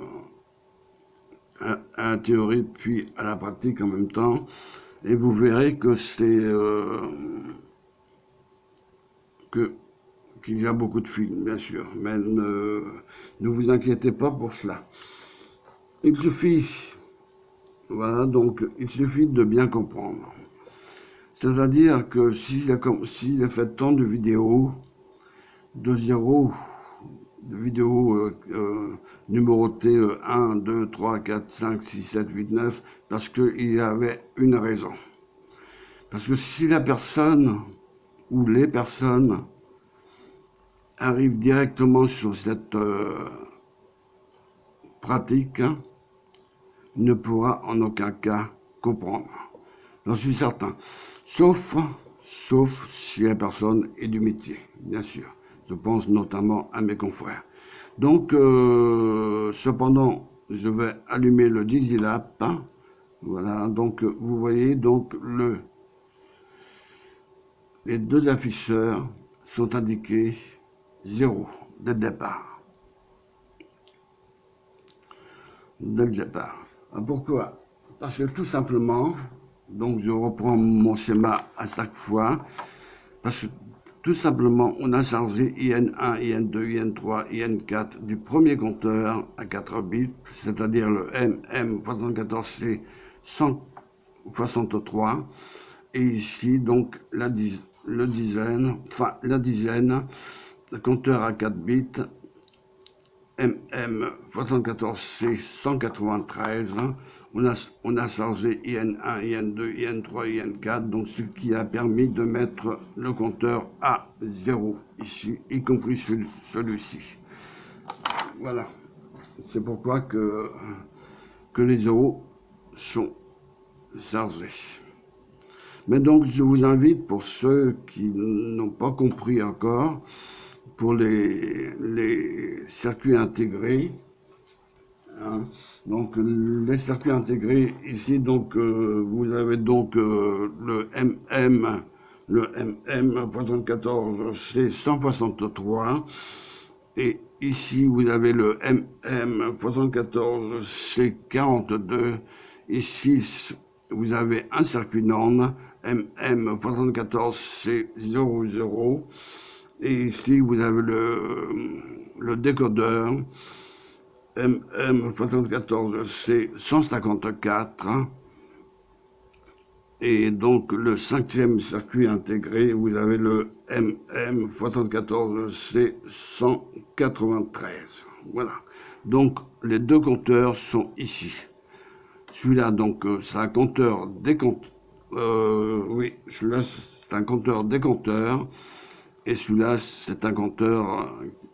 à, à la théorie puis à la pratique en même temps et vous verrez que c'est euh, que qu'il y a beaucoup de films bien sûr, mais ne, ne vous inquiétez pas pour cela. Il suffit, voilà, donc il suffit de bien comprendre. C'est-à-dire que si j'ai si fait tant de vidéos, de zéro, de vidéos euh, euh, numérotées euh, un, deux, trois, quatre, cinq, six, sept, huit, neuf, parce qu'il y avait une raison. Parce que si la personne ou les personnes arrivent directement sur cette euh, pratique, ne pourra en aucun cas comprendre. J'en suis certain. Sauf, sauf si la personne est du métier, bien sûr. Je pense notamment à mes confrères. Donc, euh, cependant, je vais allumer le Digilap. Voilà, donc vous voyez, donc le, les deux afficheurs sont indiqués zéro dès le départ. Dès le départ. Pourquoi? Parce que tout simplement, donc je reprends mon schéma à chaque fois, parce que tout simplement on a chargé I N un, I N deux, I N trois, I N quatre du premier compteur à quatre bits, c'est-à-dire le M M soixante-quatorze C cent soixante-trois, et ici donc la dizaine, le dizaine, enfin la dizaine, le compteur à quatre bits, M M soixante-quatorze C cent quatre-vingt-treize, on a, on a chargé I N un, I N deux, I N trois, I N quatre, donc ce qui a permis de mettre le compteur à zéro ici, y compris celui-ci. Voilà, c'est pourquoi que, que les zéros sont chargés. Mais donc je vous invite, pour ceux qui n'ont pas compris encore, pour les, les circuits intégrés, hein, donc les circuits intégrés ici, donc euh, vous avez donc euh, le M M, le M M soixante-quatorze C cent soixante-trois, et ici vous avez le M M soixante-quatorze C quarante-deux, ici vous avez un circuit norme M M soixante-quatorze C zéro zéro, et ici vous avez le, le décodeur M M soixante-quatorze C cent cinquante-quatre, et donc le cinquième circuit intégré, vous avez le M M soixante-quatorze C cent quatre-vingt-treize. Voilà. Donc les deux compteurs sont ici. Celui-là, donc, c'est un compteur décompteur. Euh, oui, celui-là, c'est un compteur décompteur. Et celui-là, c'est un compteur,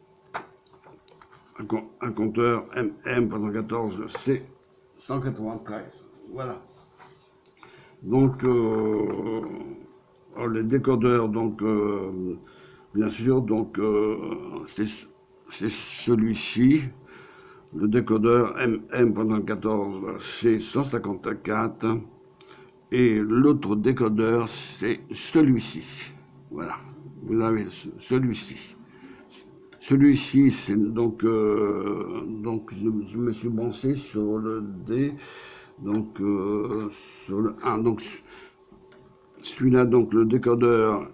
un, un compteur M M soixante-quatorze C cent quatre-vingt-treize. Voilà. Donc, euh, les décodeurs, donc, euh, bien sûr, donc, euh, c'est celui-ci, le décodeur M M soixante-quatorze C cent cinquante-quatre, et l'autre décodeur, c'est celui-ci. Voilà. Vous avez celui-ci. Celui-ci, c'est donc, euh, donc je, je me suis branché sur le D, donc euh, sur le un. Donc celui-là, donc le décodeur,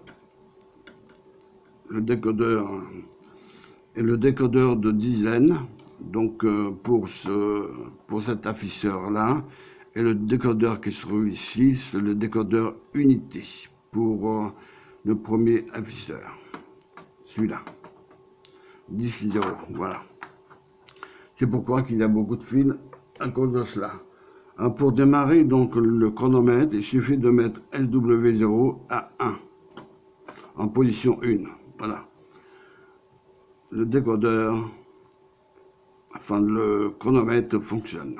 le décodeur et le décodeur de dizaine, donc euh, pour ce, pour cet afficheur-là, et le décodeur qui se trouve ici, c'est le décodeur unité pour euh, le premier afficheur. celui-là. dix zéro, voilà. C'est pourquoi qu'il y a beaucoup de fils à cause de cela. Alors pour démarrer donc le chronomètre, il suffit de mettre S W zéro à un, en position un. Voilà. Le décodeur, enfin le chronomètre fonctionne.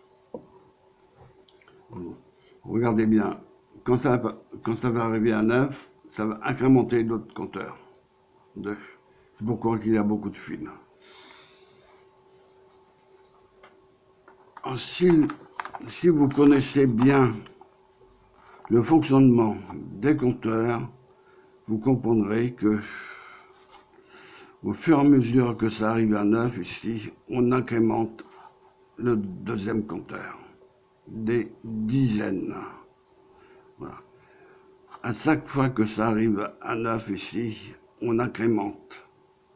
Regardez bien, quand ça, quand ça va arriver à neuf, ça va incrémenter l'autre compteur. C'est pourquoi il y a beaucoup de fils. Si, si vous connaissez bien le fonctionnement des compteurs, vous comprendrez que au fur et à mesure que ça arrive à neuf, ici, on incrémente le deuxième compteur, des dizaines. Voilà. À chaque fois que ça arrive à neuf ici, on incrémente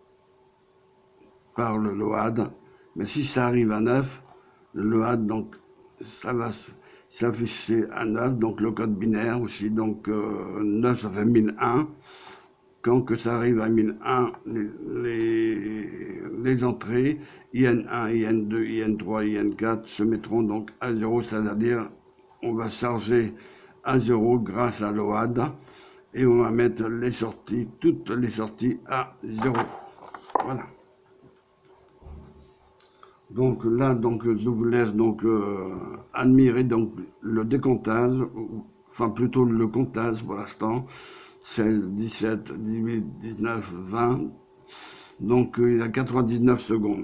par le load, mais si ça arrive à neuf, le load, donc, ça va s'afficher à neuf, donc le code binaire aussi, donc euh, neuf, ça fait mille un. Quand que ça arrive à mille un, les, les, les entrées, I N un, I N deux, I N trois, I N quatre se mettront donc à zéro, c'est-à-dire on va charger à zéro grâce à l'O A D, et on va mettre les sorties, toutes les sorties à zéro. Voilà. Donc là, donc, je vous laisse donc euh, admirer donc le décomptage, enfin plutôt le comptage pour l'instant. seize, dix-sept, dix-huit, dix-neuf, vingt. Donc euh, il y a quatre-vingt-dix-neuf secondes.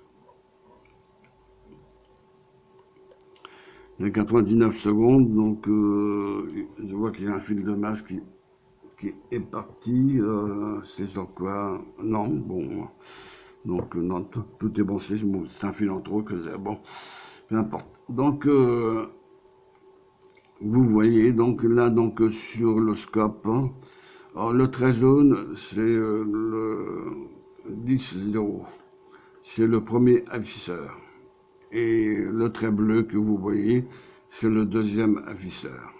Il y a quatre-vingt-dix-neuf secondes, donc euh, je vois qu'il y a un fil de masse qui, qui est parti. Euh, c'est sur quoi? Non, bon. Donc, non, tout, tout est bon, c'est un fil en trop, que bon, peu importe. Donc, euh, vous voyez, donc là, donc sur le scope, alors, le trait jaune, c'est euh, le dix zéro, c'est le premier afficheur. Et le trait bleu que vous voyez, c'est le deuxième afficheur.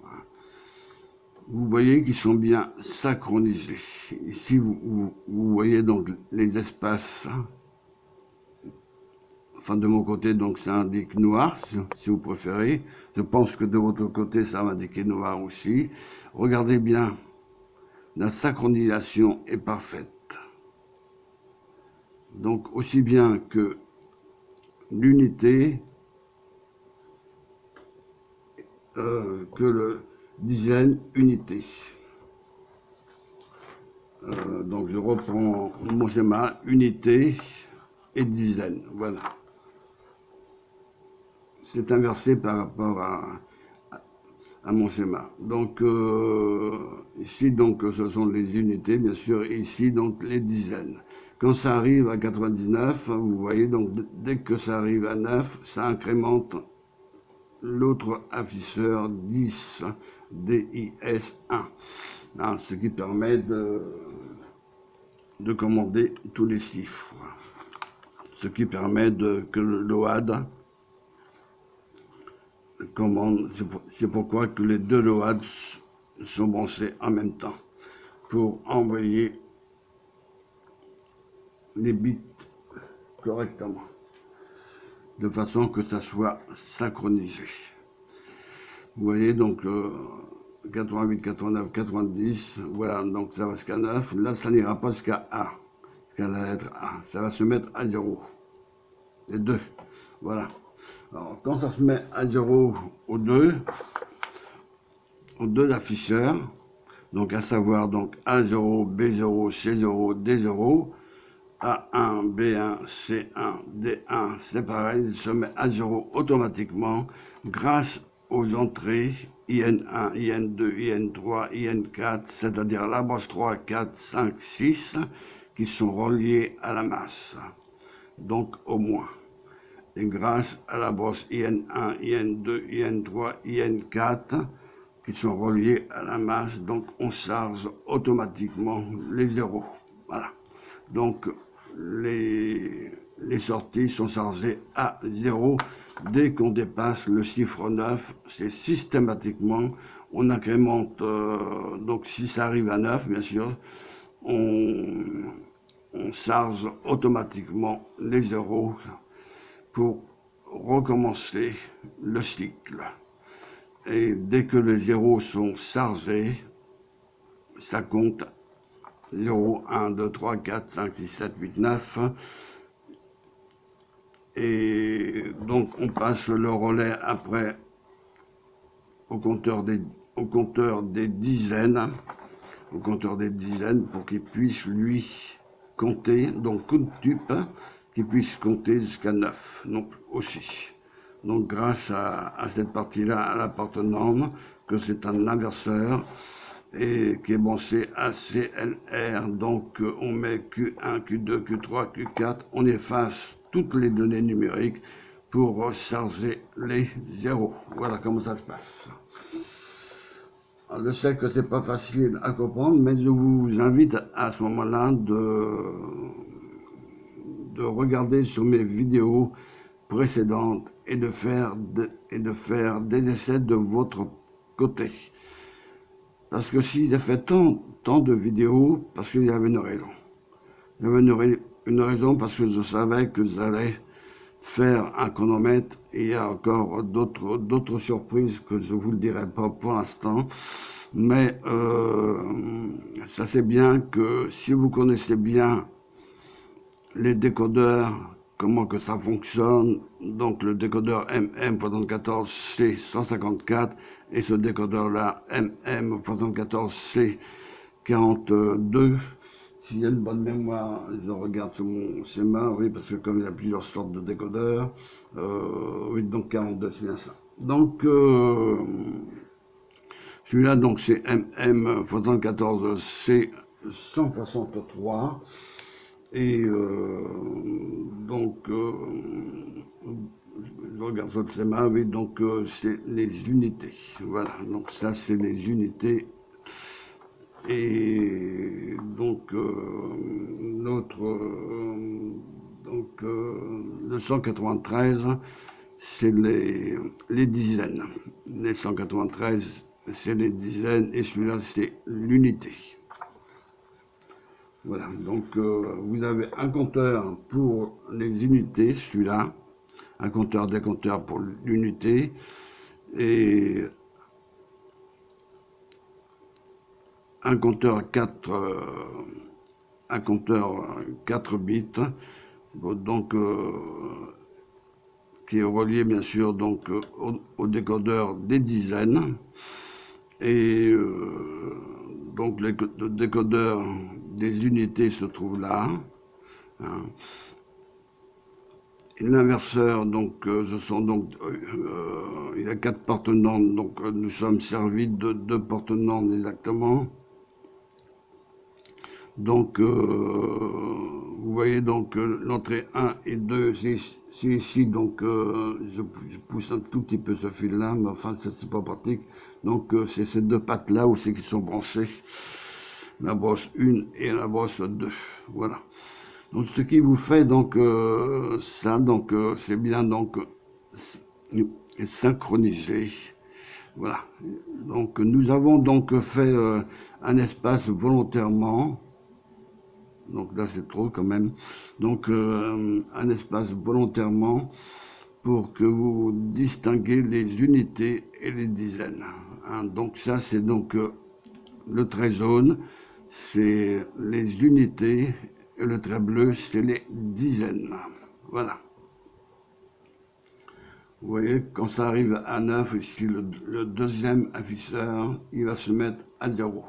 Vous voyez qu'ils sont bien synchronisés. Ici, vous, vous, vous voyez donc les espaces. Enfin, de mon côté, donc ça indique noir, si, si vous préférez. Je pense que de votre côté, ça va indiquer noir aussi. Regardez bien, la synchronisation est parfaite. Donc, aussi bien que l'unité, euh, que le dizaine unité. Euh, donc je reprends mon schéma, unité et dizaine, voilà. C'est inversé par rapport à, à, à mon schéma. Donc euh, ici, donc ce sont les unités, bien sûr, et ici, donc les dizaines. Quand ça arrive à quatre-vingt-dix-neuf, vous voyez, donc dès que ça arrive à neuf, ça incrémente l'autre afficheur dix, D I S un, hein, ce qui permet de, de commander tous les chiffres, ce qui permet de, que le L O A D commande, c'est pourquoi que les deux L O A D sont branchés en même temps, pour envoyer les bits correctement, de façon que ça soit synchronisé. Vous voyez, donc euh, quatre-vingt-huit, quatre-vingt-neuf, quatre-vingt-dix, voilà, donc ça va jusqu'à neuf. Là, ça n'ira pas jusqu'à A, jusqu'à la lettre A. Ça va se mettre à zéro. Les deux, voilà. Alors, quand ça se met à zéro aux deux, aux deux afficheurs, donc à savoir donc A zéro, B zéro, C zéro, D zéro, A un, B un, C un, D un, c'est pareil, il se met à zéro automatiquement grâce aux entrées I N un, I N deux, I N trois, I N quatre, c'est-à-dire la brosse trois, quatre, cinq, six, qui sont reliées à la masse, donc au moins. Et grâce à la brosse I N un, I N deux, I N trois, I N quatre, qui sont reliées à la masse, donc on charge automatiquement les zéros. Voilà. Donc les, les sorties sont chargées à zéro. Dès qu'on dépasse le chiffre neuf, c'est systématiquement, on incrémente, euh, donc si ça arrive à neuf, bien sûr, on, on charge automatiquement les zéros pour recommencer le cycle. Et dès que les zéros sont chargés, ça compte zéro, un, deux, trois, quatre, cinq, six, sept, huit, neuf. Et donc on passe le relais après au compteur des, au compteur des dizaines, au compteur des dizaines pour qu'il puisse lui compter, donc CountTup, qu'il puisse compter jusqu'à neuf, donc aussi. Donc grâce à, à cette partie-là, à la porte-norme, que c'est un inverseur, et qui est branché à C L R, donc on met Q un, Q deux, Q trois, Q quatre, on efface toutes les données numériques pour recharger les zéros. Voilà comment ça se passe. Alors, je sais que c'est pas facile à comprendre, mais je vous invite à ce moment-là de, de regarder sur mes vidéos précédentes et de faire, de, et de faire des essais de votre côté. Parce que si j'ai fait tant, tant de vidéos, parce qu'il y avait une raison. Il y avait une, une raison parce que je savais que j'allais faire un chronomètre, et il y a encore d'autres d'autres surprises que je ne vous le dirai pas pour l'instant. Mais euh, ça c'est bien que si vous connaissez bien les décodeurs, comment que ça fonctionne, donc le décodeur M M soixante-quatorze C cent cinquante-quatre et ce décodeur-là M M soixante-quatorze C quarante-deux, s'il y a une bonne mémoire, je regarde sur mon schéma, oui, parce que comme il y a plusieurs sortes de décodeurs, euh, oui, donc quarante-deux, c'est bien ça. Donc, euh, celui-là, donc, c'est M M soixante-quatorze C cent soixante-trois, et euh, donc, euh, je regarde sur le schéma, oui, donc, euh, c'est les unités, voilà, donc ça, c'est les unités. Et donc, euh, notre, euh, donc, euh, le cent quatre-vingt-treize, c'est les, les dizaines. Les cent quatre-vingt-treize, c'est les dizaines, et celui-là, c'est l'unité. Voilà, donc euh, vous avez un compteur pour les unités, celui-là, un compteur décompteur pour l'unité, et un compteur quatre, euh, un compteur quatre bits, donc euh, qui est relié bien sûr donc au, au décodeur des dizaines, et euh, donc le, le décodeur des unités se trouve là. Hein. L'inverseur, donc, euh, ce sont donc, euh, il y a quatre portes normes, donc euh, nous sommes servis de deux portes normes exactement. Donc, euh, vous voyez donc euh, l'entrée un et deux, c'est ici, donc euh, je, je pousse un tout petit peu ce fil-là, mais enfin, c'est pas pratique. Donc, euh, c'est ces deux pattes-là où c'est qui sont branchées, la brosse un et la brosse deux, voilà. Donc, ce qui vous fait donc euh, ça, donc euh, c'est bien donc synchronisé. Voilà. Donc, nous avons donc fait euh, un espace volontairement. Donc là, c'est trop quand même. Donc, euh, un espace volontairement pour que vous distinguez les unités et les dizaines. Hein. Donc ça, c'est donc euh, le trait jaune, c'est les unités, et le trait bleu, c'est les dizaines. Voilà. Vous voyez, quand ça arrive à neuf, ici, le, le deuxième afficheur, il va se mettre à zéro.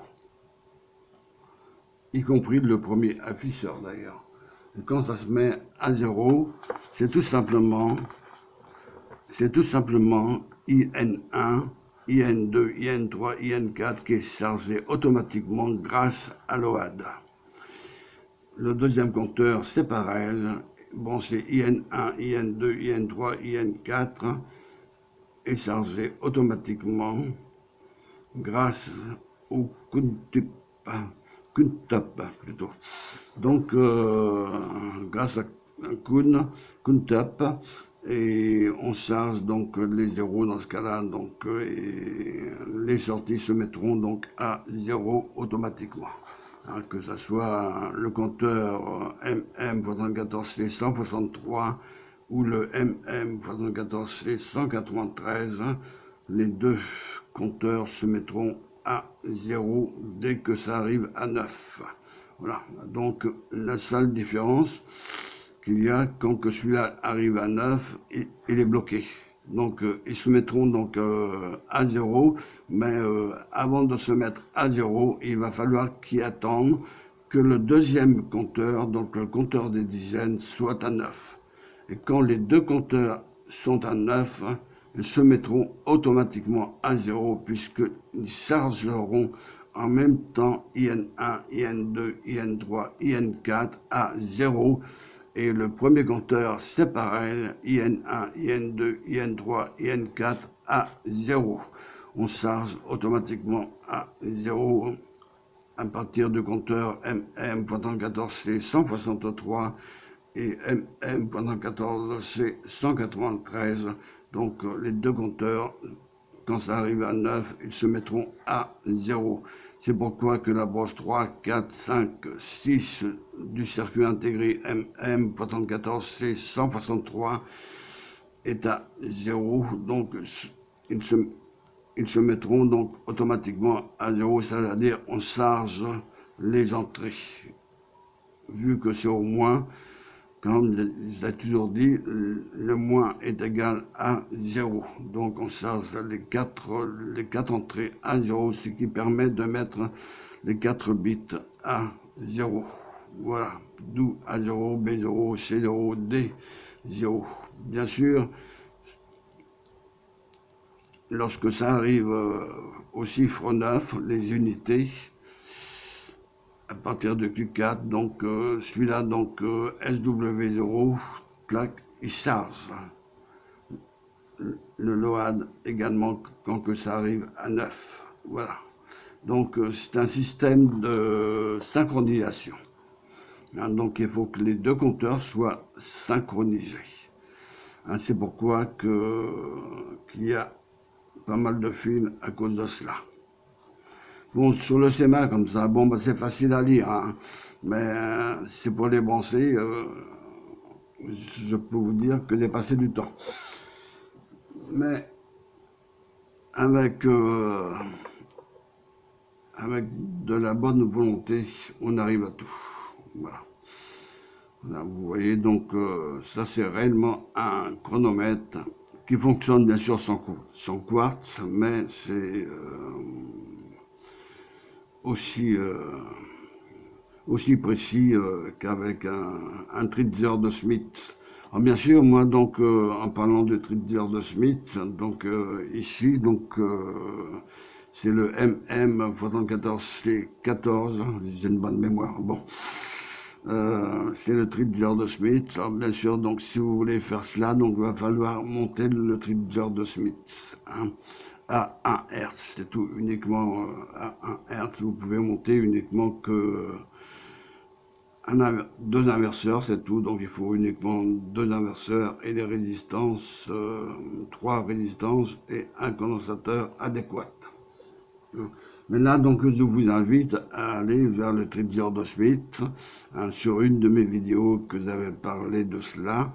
Y compris le premier afficheur d'ailleurs. Et quand ça se met à zéro, c'est tout simplement, c'est tout simplement I N un, I N deux, I N trois, I N quatre qui est chargé automatiquement grâce à l'O A D. Le deuxième compteur, c'est pareil. Bon, c'est I N un, I N deux, I N trois, I N quatre est chargé automatiquement grâce au CountTup. CountTup plutôt. Donc, euh, grâce à Kun, CountTup, et on charge donc les zéros dans ce cas-là, donc et les sorties se mettront donc à zéro automatiquement. hein, que ce soit le compteur M M soixante-quatorze C cent soixante-trois ou le M M soixante-quatorze C cent quatre-vingt-treize, les deux compteurs se mettront à zéro dès que ça arrive à neuf. Voilà, donc la seule différence qu'il y a quand que celui-là arrive à neuf, il, il est bloqué. Donc euh, ils se mettront donc euh, à zéro, mais euh, avant de se mettre à zéro, il va falloir qu'ils attendent que le deuxième compteur, donc le compteur des dizaines, soit à neuf. Et quand les deux compteurs sont à neuf, ils se mettront automatiquement à zéro puisqu'ils chargeront en même temps I N un, I N deux, I N trois, I N quatre à zéro. Et le premier compteur, c'est pareil, I N un, I N deux, I N trois, I N quatre à zéro. On charge automatiquement à zéro à partir du compteur M M soixante-quatorze C cent soixante-trois et M M soixante-quatorze C cent quatre-vingt-treize. Donc les deux compteurs, quand ça arrive à neuf, ils se mettront à zéro. C'est pourquoi que la broche trois, quatre, cinq, six du circuit intégré M M soixante-quatorze C cent soixante-trois est à zéro. Donc ils se, ils se mettront donc automatiquement à zéro, c'est-à-dire on charge les entrées. Vu que c'est au moins, comme je l'ai toujours dit, le moins est égal à zéro. Donc on charge les quatre, les quatre entrées à zéro, ce qui permet de mettre les quatre bits à zéro. Voilà, d'où A zéro, B zéro, C zéro, D zéro. Bien sûr, lorsque ça arrive au chiffre neuf, les unités, à partir de Q quatre, donc euh, celui-là, donc euh, S W zéro, clac, il charge le load également quand que ça arrive à neuf. Voilà. Donc euh, c'est un système de synchronisation. Hein, donc il faut que les deux compteurs soient synchronisés. Hein, c'est pourquoi que qu'il y a pas mal de fils à cause de cela. Bon, sur le schéma comme ça, bon, bah, c'est facile à lire, hein, mais euh, c'est pour les brancher, euh, je peux vous dire que j'ai passé du temps. Mais avec, euh, avec de la bonne volonté, on arrive à tout. Voilà. Là, vous voyez, donc euh, ça c'est réellement un chronomètre qui fonctionne bien sûr sans, sans quartz, mais c'est euh, aussi, euh, aussi précis euh, qu'avec un, un Tritzer de Smith. Alors bien sûr, moi donc euh, en parlant de Tritzer de Smith, donc euh, ici donc euh, c'est le M M soixante-quatorze C quatorze, j'ai une bonne mémoire. Bon, euh, c'est le Tritzer de Smith. Alors bien sûr, donc si vous voulez faire cela, donc il va falloir monter le Tritzer de Smith. Hein. À un hertz, c'est tout, uniquement à un hertz, vous pouvez monter uniquement que un, deux inverseurs, c'est tout, donc il faut uniquement deux inverseurs et des résistances, euh, trois résistances et un condensateur adéquat. Mais là, donc, je vous invite à aller vers le Tritzer de Smith, hein, sur une de mes vidéos que j'avais parlé de cela,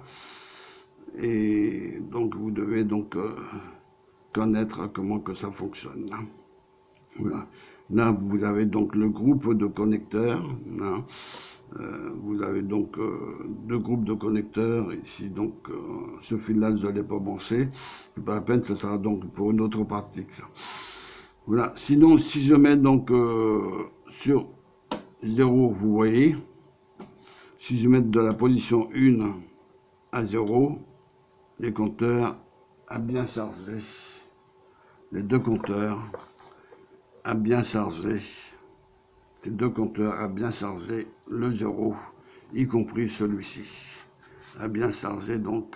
et donc vous devez donc euh, connaître comment que ça fonctionne. Hein. Voilà. Là, vous avez donc le groupe de connecteurs. Hein. Euh, vous avez donc euh, deux groupes de connecteurs. Ici, donc, euh, ce fil-là, je ne l'ai pas branché. C'est pas la peine, ça sera donc pour une autre partie que ça. Voilà. Sinon, si je mets donc euh, sur zéro, vous voyez, si je mets de la position un à zéro, les compteurs à bien chargé. Les deux compteurs à bien chargé. Ces deux compteurs à bien chargé le zéro, y compris celui-ci. À bien chargé donc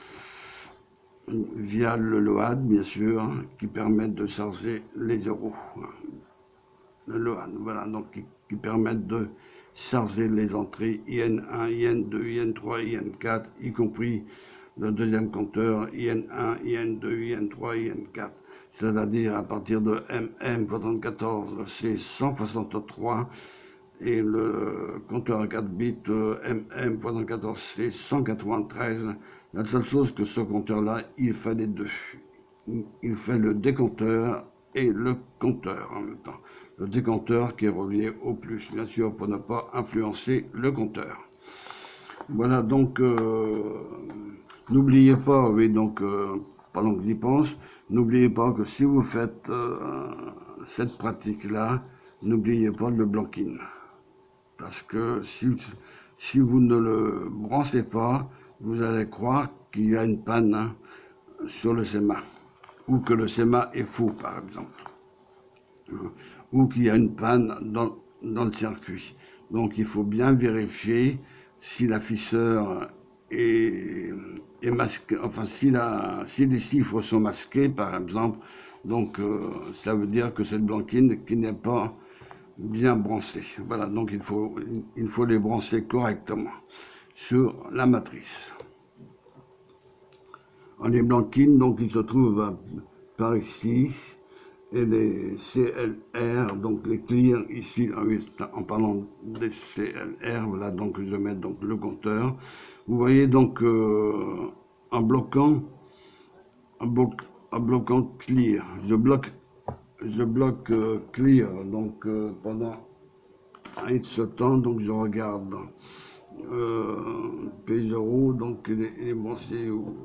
via le load, bien sûr, qui permet de charger les zéros. Le load, voilà, donc qui, qui permettent de charger les entrées I N un, I N deux, I N trois, I N quatre, y compris le deuxième compteur I N un, I N deux, I N trois, I N quatre. C'est-à-dire à partir de M M soixante-quatorze C cent soixante-trois et le compteur à quatre bits euh, M M soixante-quatorze C cent quatre-vingt-treize. La seule chose que ce compteur-là, il fait les deux. Il fait le décompteur et le compteur en même temps. Le décompteur qui est relié au plus, bien sûr, pour ne pas influencer le compteur. Voilà, donc, euh, n'oubliez pas, oui, donc, euh, pendant que j'y pense, n'oubliez pas que si vous faites euh, cette pratique-là, n'oubliez pas le blanking. Parce que si, si vous ne le branchez pas, vous allez croire qu'il y a une panne hein, sur le schéma. Ou que le schéma est faux, par exemple. Ou qu'il y a une panne dans, dans le circuit. Donc il faut bien vérifier si l'afficheur est, est masqué, enfin si, la, si les chiffres sont masqués, par exemple, donc euh, ça veut dire que c'est le blanking qui n'est pas bien branché. Voilà, donc il faut, il faut les brancher correctement sur la matrice. Les blanquines, donc ils se trouvent par ici, et les C L R, donc les clear ici, en parlant des C L R, voilà, donc je mets donc le compteur. Vous voyez donc euh, en bloquant, en, blo en bloquant clear, je bloque, je bloque euh, clear, donc euh, pendant un ce temps, donc je regarde euh, P zéro, donc il est, il est branché où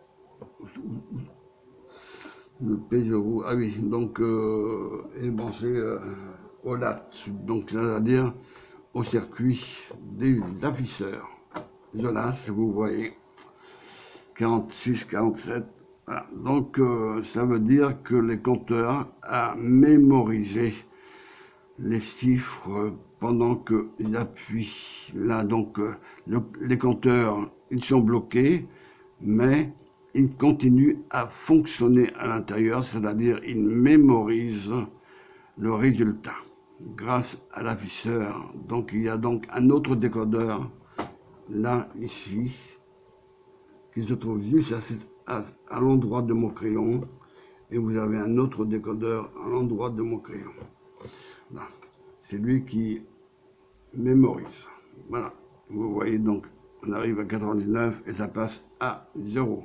le P zéro, ah oui, donc euh, il est branché euh, au L A T, donc c'est-à-dire au circuit des afficheurs. The L A T, vous voyez, quarante-six, quarante-sept, voilà. Donc euh, ça veut dire que les compteurs a mémorisé les chiffres pendant qu'ils appuient. Là, donc, euh, le, les compteurs, ils sont bloqués, mais ils continuent à fonctionner à l'intérieur, c'est-à-dire ils mémorisent le résultat grâce à l'afficheur. Donc, il y a donc un autre décodeur, là, ici, qui se trouve juste à, à, à l'endroit de mon crayon, et vous avez un autre décodeur à l'endroit de mon crayon. Là. C'est lui qui mémorise. Voilà. Vous voyez donc, on arrive à quatre-vingt-dix-neuf et ça passe à zéro.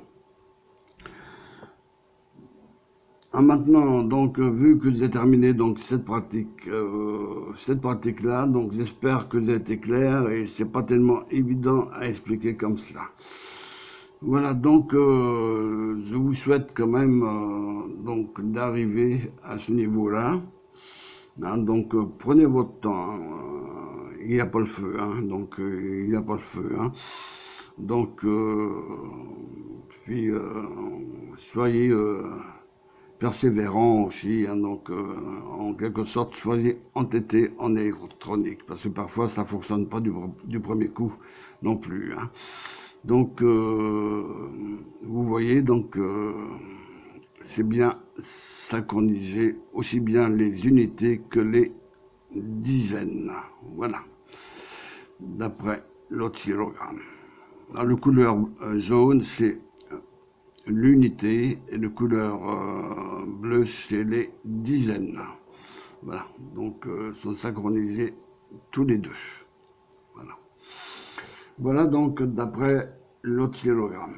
Ah, maintenant, donc, vu que j'ai terminé donc cette pratique, euh, cette pratique-là, donc j'espère que j'ai été clair et c'est pas tellement évident à expliquer comme cela. Voilà, donc euh, je vous souhaite quand même euh, donc d'arriver à ce niveau-là. Hein, donc euh, prenez votre temps. Hein, il n'y a pas le feu, hein, donc euh, il n'y a pas le feu. Hein. Donc, euh, puis euh, soyez euh, persévérants aussi. Hein, donc, euh, en quelque sorte, soyez entêtés en électronique, parce que parfois ça fonctionne pas du, du premier coup non plus. Hein. Donc, euh, vous voyez, donc, euh, c'est bien synchroniser aussi bien les unités que les dizaines. Voilà, d'après l'oscillogramme. Le couleur euh, jaune, c'est l'unité, et le couleur euh, bleue, c'est les dizaines. Voilà, donc, euh, sont synchronisés tous les deux. Voilà. Voilà donc d'après l'oscillogramme.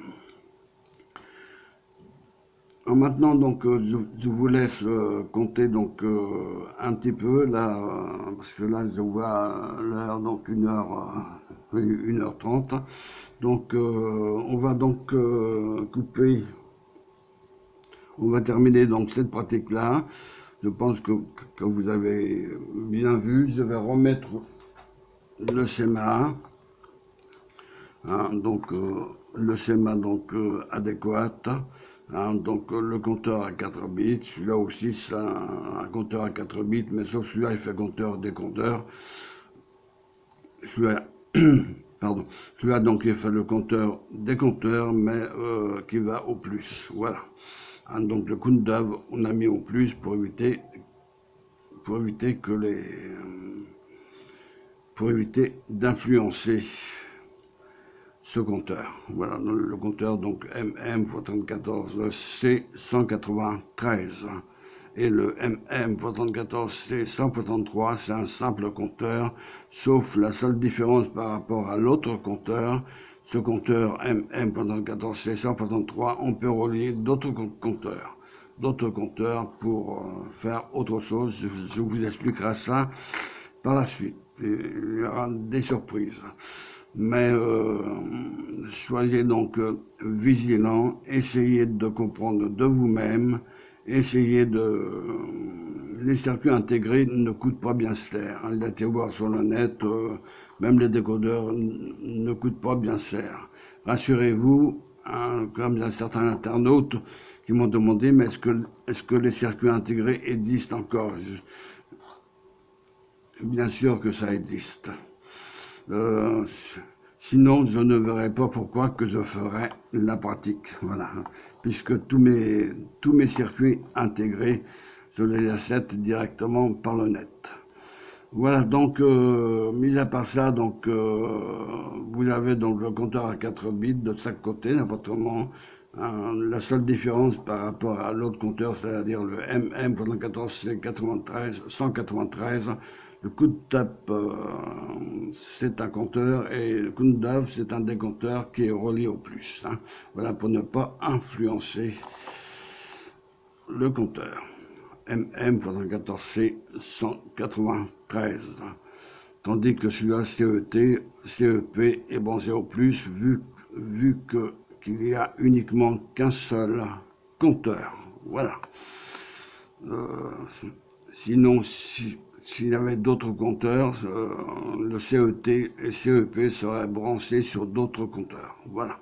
Maintenant donc euh, je, je vous laisse euh, compter donc euh, un petit peu là euh, parce que là je vois l'heure donc une heure euh, une heure trente. Donc euh, on va donc euh, couper, on va terminer donc cette pratique là. Je pense que, que vous avez bien vu. Je vais remettre le schéma. Hein, donc euh, le schéma donc euh, adéquat, hein, donc euh, le compteur à quatre bits, celui-là aussi c'est un, un compteur à quatre bits, mais sauf celui-là il fait compteur décompteur. Celui-là, pardon, celui-là donc il fait le compteur décompteur, mais euh, qui va au plus, voilà. Hein, donc le count d'œuvre on a mis au plus pour éviter, pour éviter que les, pour éviter d'influencer ce compteur. Voilà, le compteur donc M M soixante-quatorze C cent quatre-vingt-treize. Et le M M soixante-quatorze C cent soixante-trois, c'est un simple compteur, sauf la seule différence par rapport à l'autre compteur. Ce compteur M M soixante-quatorze C cent soixante-trois, on peut relier d'autres compteurs, d'autres compteurs pour euh, faire autre chose. Je, je vous expliquerai ça par la suite. Et il y aura des surprises. Mais euh, soyez donc euh, vigilants, essayez de comprendre de vous-même, essayez de... Euh, les circuits intégrés ne coûtent pas bien cher. Hein. Allez voir sur le net, euh, même les décodeurs ne coûtent pas bien cher. Rassurez-vous, hein, comme il y a certains internautes qui m'ont demandé, mais est-ce que, est-ce que les circuits intégrés existent encore? Bien sûr que ça existe. Euh, sinon, je ne verrais pas pourquoi que je ferais la pratique. Voilà. Puisque tous mes, tous mes circuits intégrés, je les achète directement par le net. Voilà, donc, euh, mis à part ça, donc, euh, vous avez donc le compteur à quatre bits de chaque côté, n'importe comment. Hein, la seule différence par rapport à l'autre compteur, c'est-à-dire le M M soixante-quatorze C cent quatre-vingt-treize, le coup de tape, euh, c'est un compteur, et le coup de dave, c'est un décompteur qui est relié au plus. Hein. Voilà, pour ne pas influencer le compteur. M M soixante-quatorze C cent quatre-vingt-treize. Tandis que celui-là, C E T, C E P est branché au plus, vu, vu que qu'il n'y a uniquement qu'un seul compteur. Voilà. Euh, sinon, si, s'il y avait d'autres compteurs, euh, le C E T et C E P seraient branchés sur d'autres compteurs. Voilà.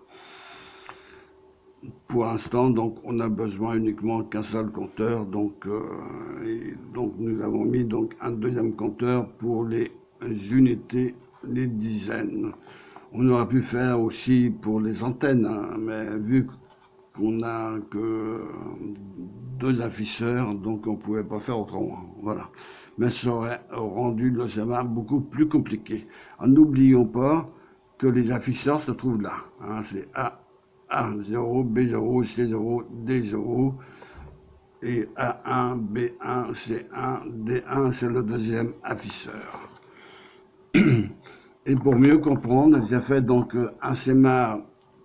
Pour l'instant, donc, on a besoin uniquement qu'un seul compteur, donc, euh, et donc nous avons mis donc un deuxième compteur pour les unités, les dizaines. On aurait pu faire aussi pour les antennes, hein, mais vu qu'on n'a que deux afficheurs, donc on ne pouvait pas faire autrement. Voilà. Mais ça aurait rendu le schéma beaucoup plus compliqué. N'oublions pas que les afficheurs se trouvent là. Hein, c'est A. A zéro, B zéro, C zéro, D zéro, et A un, B un, C un, D un, c'est le deuxième afficheur. Et pour mieux comprendre, j'ai fait donc un schéma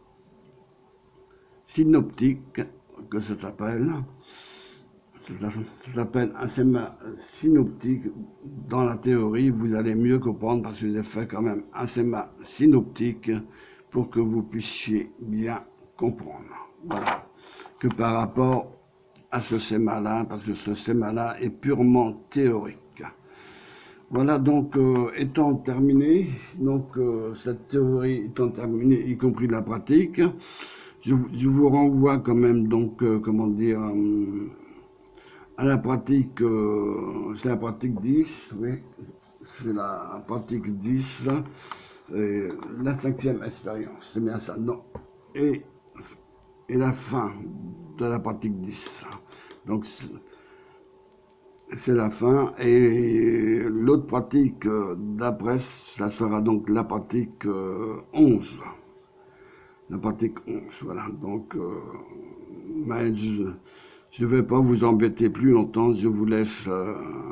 synoptique, que ça s'appelle. Ça s'appelle un schéma synoptique. Dans la théorie, vous allez mieux comprendre parce que j'ai fait quand même un schéma synoptique pour que vous puissiez bien comprendre. Voilà. Que par rapport à ce schéma-là, parce que ce schéma-là est purement théorique. Voilà, donc, euh, étant terminé, donc, euh, cette théorie étant terminée, y compris la pratique, je, je vous renvoie quand même, donc, euh, comment dire, euh, à la pratique, euh, c'est la pratique dix, oui, c'est la pratique dix, et la cinquième expérience, c'est bien ça, non, et et la fin de la pratique dix. Donc, c'est la fin. Et l'autre pratique d'après, ça sera donc la pratique onze. La pratique onze, voilà. Donc, euh, mais je ne vais pas vous embêter plus longtemps. Je vous laisse euh,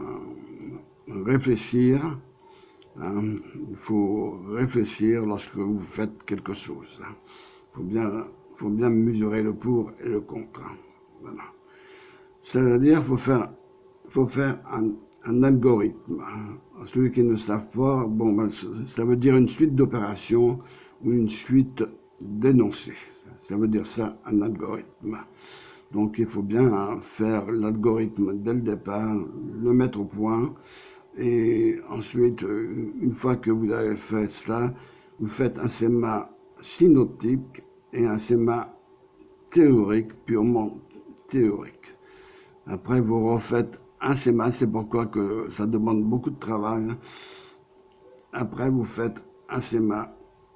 réfléchir. Hein. Il faut réfléchir lorsque vous faites quelque chose. Il faut bien... Il faut bien mesurer le pour et le contre. Voilà. C'est-à-dire qu'il faut faire, faut faire un, un algorithme. Ceux qui ne savent pas, bon, ben, ça veut dire une suite d'opérations ou une suite d'énoncés. Ça veut dire ça, un algorithme. Donc il faut bien faire l'algorithme dès le départ, le mettre au point, et ensuite, une fois que vous avez fait cela, vous faites un schéma synoptique et un schéma théorique, purement théorique. Après, vous refaites un schéma, c'est pourquoi que ça demande beaucoup de travail. Après, vous faites un schéma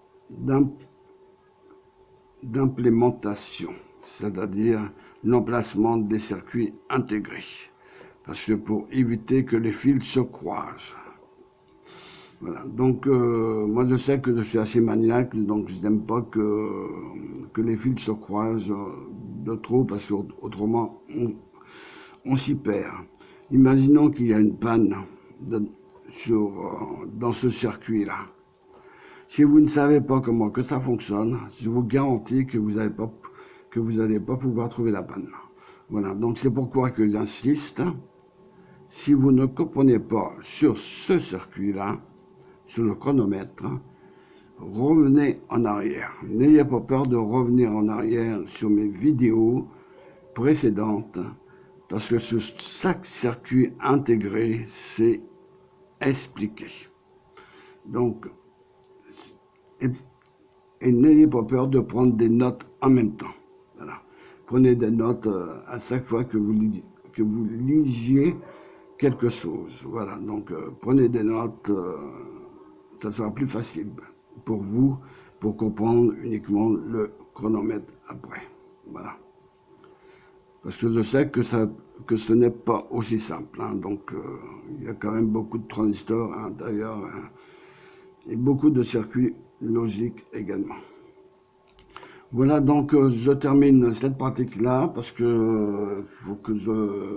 d'implémentation, c'est-à-dire l'emplacement des circuits intégrés. Parce que pour éviter que les fils se croisent. Voilà, donc euh, moi je sais que je suis assez maniaque, donc je n'aime pas que, que les fils se croisent de trop, parce qu'autrement on, on s'y perd. Imaginons qu'il y a une panne de, sur, euh, dans ce circuit-là. Si vous ne savez pas comment que ça fonctionne, je vous garantis que vous n'allez pas, que vous n'allez pas pouvoir trouver la panne. Voilà, donc c'est pourquoi que j'insiste. Si vous ne comprenez pas sur ce circuit-là, sur le chronomètre, revenez en arrière. N'ayez pas peur de revenir en arrière sur mes vidéos précédentes, parce que sur chaque circuit intégré, c'est expliqué. Donc, et, et n'ayez pas peur de prendre des notes en même temps. Voilà. Prenez des notes à chaque fois que vous, que vous lisiez quelque chose. Voilà, donc euh, prenez des notes, euh, ça sera plus facile pour vous, pour comprendre uniquement le chronomètre après. Voilà. Parce que je sais que, ça, que ce n'est pas aussi simple. Hein, donc, euh, il y a quand même beaucoup de transistors à l'intérieur hein, et beaucoup de circuits logiques également. Voilà, donc euh, je termine cette pratique-là parce que euh, faut que je...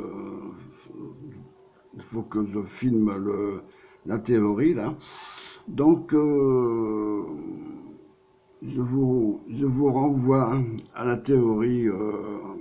Il faut que je filme le, la théorie, là. Donc, euh, je, vous, je vous renvoie à la théorie, euh,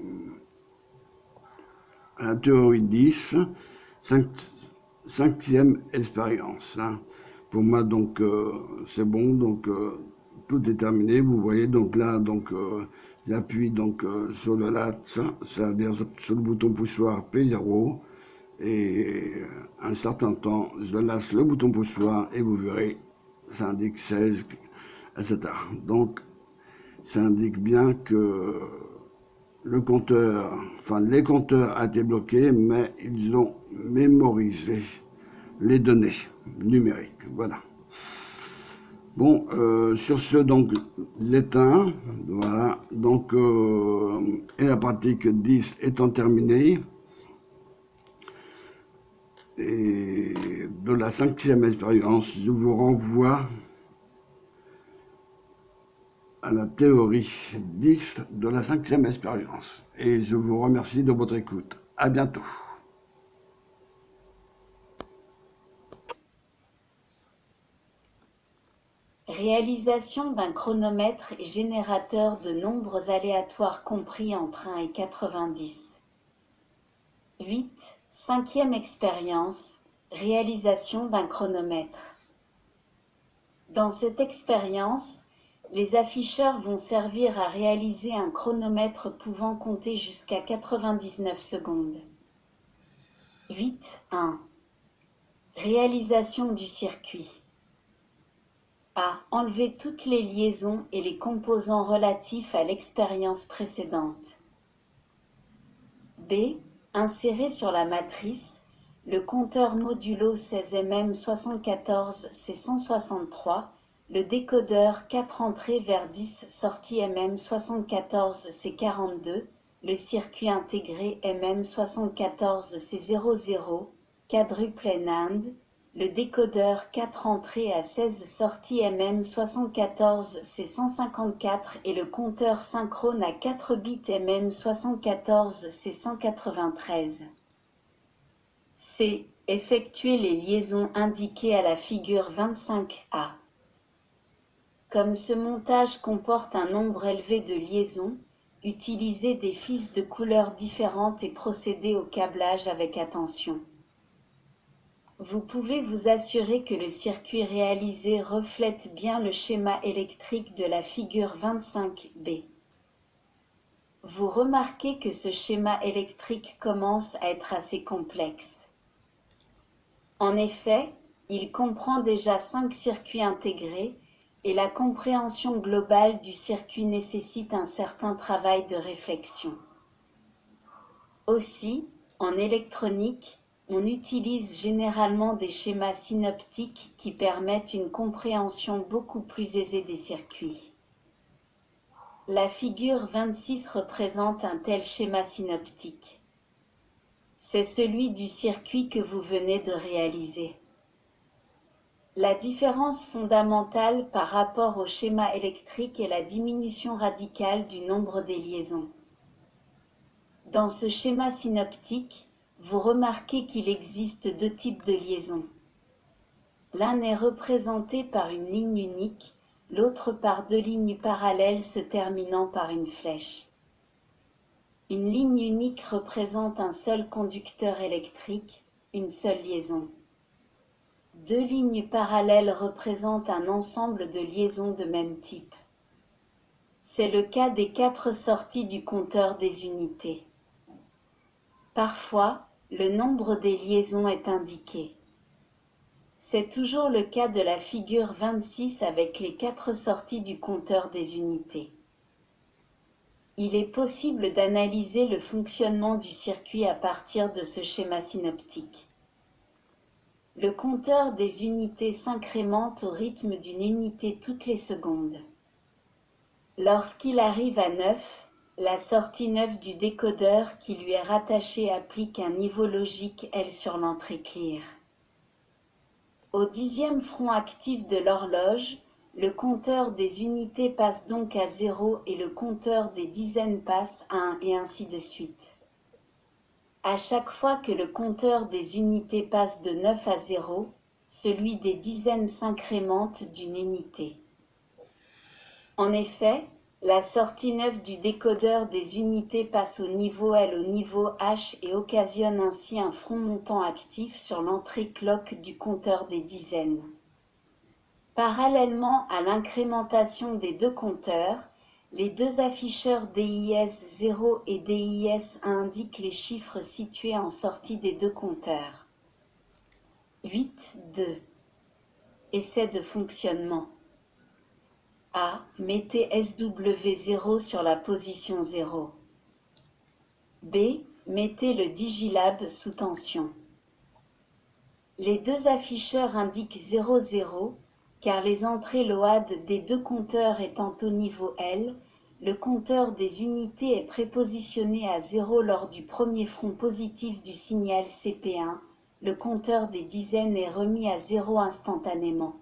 à la théorie dix, cinq, cinquième expérience. Hein. Pour moi, donc, euh, c'est bon, donc, euh, tout est terminé. Vous voyez, donc là, donc, euh, j'appuie donc, euh, sur le latch, c'est-à-dire sur le bouton poussoir P zéro. Et un certain temps, je lâche le bouton poussoir et vous verrez, ça indique seize, et cetera. Donc, ça indique bien que le compteur, enfin les compteurs a été bloqué, mais ils ont mémorisé les données numériques. Voilà. Bon, euh, sur ce, donc, j'éteins. Voilà. Donc, euh, et la pratique dix étant terminée, et de la cinquième expérience, je vous renvoie à la théorie dix de la cinquième expérience. Et je vous remercie de votre écoute. À bientôt. Réalisation d'un chronomètre et générateur de nombres aléatoires compris entre un et quatre-vingt-dix. huit. Cinquième expérience, réalisation d'un chronomètre. Dans cette expérience, les afficheurs vont servir à réaliser un chronomètre pouvant compter jusqu'à quatre-vingt-dix-neuf secondes. huit point un. Réalisation du circuit. A. Enlever toutes les liaisons et les composants relatifs à l'expérience précédente. B. Insérer sur la matrice le compteur modulo seize M M soixante-quatorze C cent soixante-trois, le décodeur quatre entrées vers dix sorties M M soixante-quatorze C quarante-deux, le circuit intégré M M soixante-quatorze C zéro zéro, quadruple NAND, le décodeur quatre entrées à seize sorties M M soixante-quatorze C cent cinquante-quatre et le compteur synchrone à quatre bits M M soixante-quatorze C cent quatre-vingt-treize. C. Effectuer les liaisons indiquées à la figure vingt-cinq A. Comme ce montage comporte un nombre élevé de liaisons, utilisez des fils de couleurs différentes et procédez au câblage avec attention. Vous pouvez vous assurer que le circuit réalisé reflète bien le schéma électrique de la figure vingt-cinq B. Vous remarquez que ce schéma électrique commence à être assez complexe. En effet, il comprend déjà cinq circuits intégrés et la compréhension globale du circuit nécessite un certain travail de réflexion. Aussi, en électronique, on utilise généralement des schémas synoptiques qui permettent une compréhension beaucoup plus aisée des circuits. La figure vingt-six représente un tel schéma synoptique. C'est celui du circuit que vous venez de réaliser. La différence fondamentale par rapport au schéma électrique est la diminution radicale du nombre des liaisons. Dans ce schéma synoptique, vous remarquez qu'il existe deux types de liaisons. L'un est représenté par une ligne unique, l'autre par deux lignes parallèles se terminant par une flèche. Une ligne unique représente un seul conducteur électrique, une seule liaison. Deux lignes parallèles représentent un ensemble de liaisons de même type. C'est le cas des quatre sorties du compteur des unités. Parfois, le nombre des liaisons est indiqué. C'est toujours le cas de la figure vingt-six avec les quatre sorties du compteur des unités. Il est possible d'analyser le fonctionnement du circuit à partir de ce schéma synoptique. Le compteur des unités s'incrémente au rythme d'une unité toutes les secondes. Lorsqu'il arrive à neuf, la sortie neuf du décodeur qui lui est rattachée applique un niveau logique L sur l'entrée clear. Au dixième front actif de l'horloge, le compteur des unités passe donc à zéro et le compteur des dizaines passe à un et ainsi de suite. À chaque fois que le compteur des unités passe de neuf à zéro, celui des dizaines s'incrémente d'une unité. En effet, la sortie neuf du décodeur des unités passe au niveau L au niveau H et occasionne ainsi un front montant actif sur l'entrée clock du compteur des dizaines. Parallèlement à l'incrémentation des deux compteurs, les deux afficheurs D I S zéro et D I S un indiquent les chiffres situés en sortie des deux compteurs. huit deux. Essai de fonctionnement. A. Mettez S W zéro sur la position zéro. B. Mettez le Digilab sous tension. Les deux afficheurs indiquent zéro zéro, car les entrées LOAD des deux compteurs étant au niveau L, le compteur des unités est prépositionné à zéro lors du premier front positif du signal C P un, le compteur des dizaines est remis à zéro instantanément.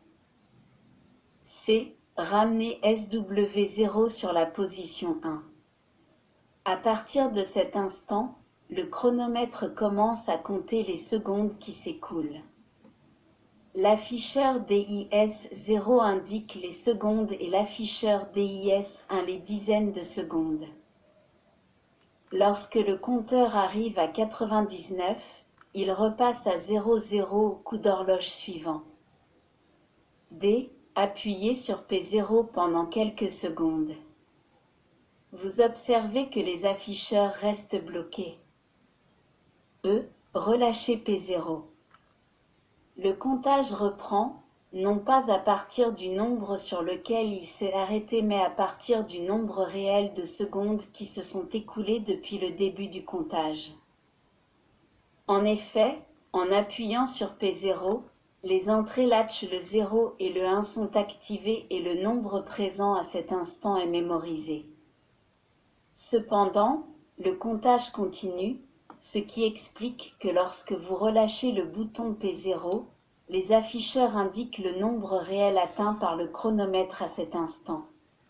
C. Ramenez S W zéro sur la position un. À partir de cet instant, le chronomètre commence à compter les secondes qui s'écoulent. L'afficheur D I S zéro indique les secondes et l'afficheur D I S un les dizaines de secondes. Lorsque le compteur arrive à quatre-vingt-dix-neuf, il repasse à zéro zéro au coup d'horloge suivant. D. Appuyez sur P zéro pendant quelques secondes. Vous observez que les afficheurs restent bloqués. E. Relâchez P zéro. Le comptage reprend, non pas à partir du nombre sur lequel il s'est arrêté mais à partir du nombre réel de secondes qui se sont écoulées depuis le début du comptage. En effet, en appuyant sur P zéro, les entrées latch le zéro et le un sont activées et le nombre présent à cet instant est mémorisé. Cependant, le comptage continue, ce qui explique que lorsque vous relâchez le bouton P zéro, les afficheurs indiquent le nombre réel atteint par le chronomètre à cet instant.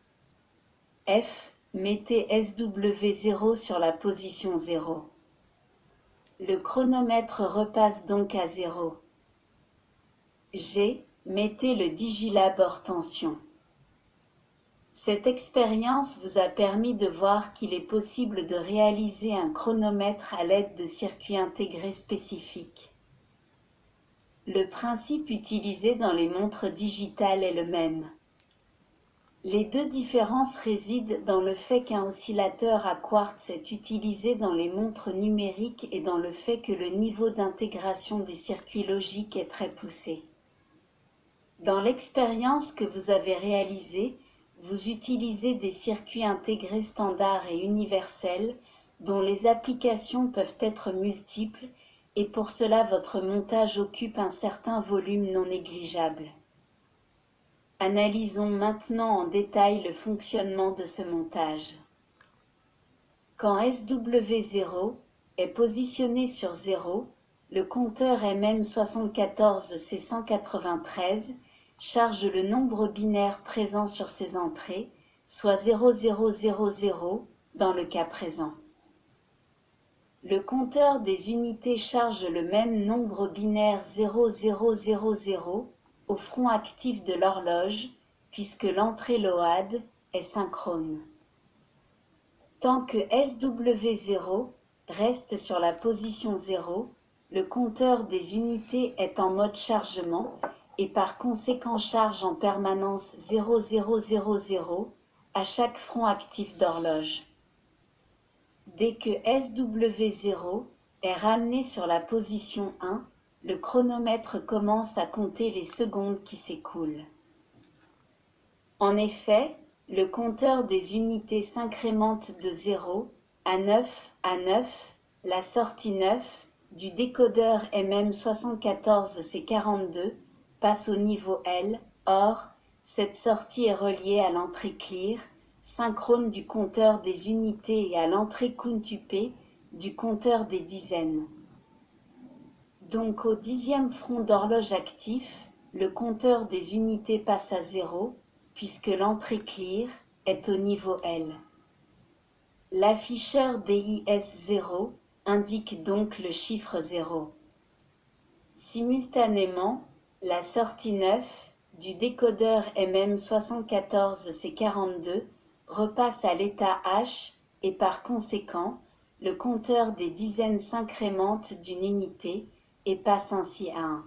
F. Mettez S W zéro sur la position zéro. Le chronomètre repasse donc à zéro. G. Mettez le Digilab hors tension. Cette expérience vous a permis de voir qu'il est possible de réaliser un chronomètre à l'aide de circuits intégrés spécifiques. Le principe utilisé dans les montres digitales est le même. Les deux différences résident dans le fait qu'un oscillateur à quartz est utilisé dans les montres numériques et dans le fait que le niveau d'intégration des circuits logiques est très poussé. Dans l'expérience que vous avez réalisée, vous utilisez des circuits intégrés standards et universels dont les applications peuvent être multiples et pour cela votre montage occupe un certain volume non négligeable. Analysons maintenant en détail le fonctionnement de ce montage. Quand S W zéro est positionné sur zéro, le compteur M M soixante-quatorze C cent quatre-vingt-treize charge le nombre binaire présent sur ses entrées, soit zéro zéro zéro zéro dans le cas présent. Le compteur des unités charge le même nombre binaire zéro zéro zéro zéro au front actif de l'horloge, puisque l'entrée LOAD est synchrone. Tant que S W zéro reste sur la position zéro, le compteur des unités est en mode chargement et par conséquent charge en permanence zéro zéro zéro zéro à chaque front actif d'horloge. Dès que S W zéro est ramené sur la position un, le chronomètre commence à compter les secondes qui s'écoulent. En effet, le compteur des unités s'incrémente de zéro à neuf à neuf, la sortie neuf du décodeur M M soixante-quatorze C quarante-deux passe au niveau L, or, cette sortie est reliée à l'entrée clear, synchrone du compteur des unités et à l'entrée quintupée du compteur des dizaines. Donc au dixième front d'horloge actif, le compteur des unités passe à zéro, puisque l'entrée clear est au niveau L. L'afficheur D I S zéro indique donc le chiffre zéro. Simultanément, la sortie neuf du décodeur M M soixante-quatorze C quarante-deux repasse à l'état H et par conséquent, le compteur des dizaines s'incrémente d'une unité et passe ainsi à un.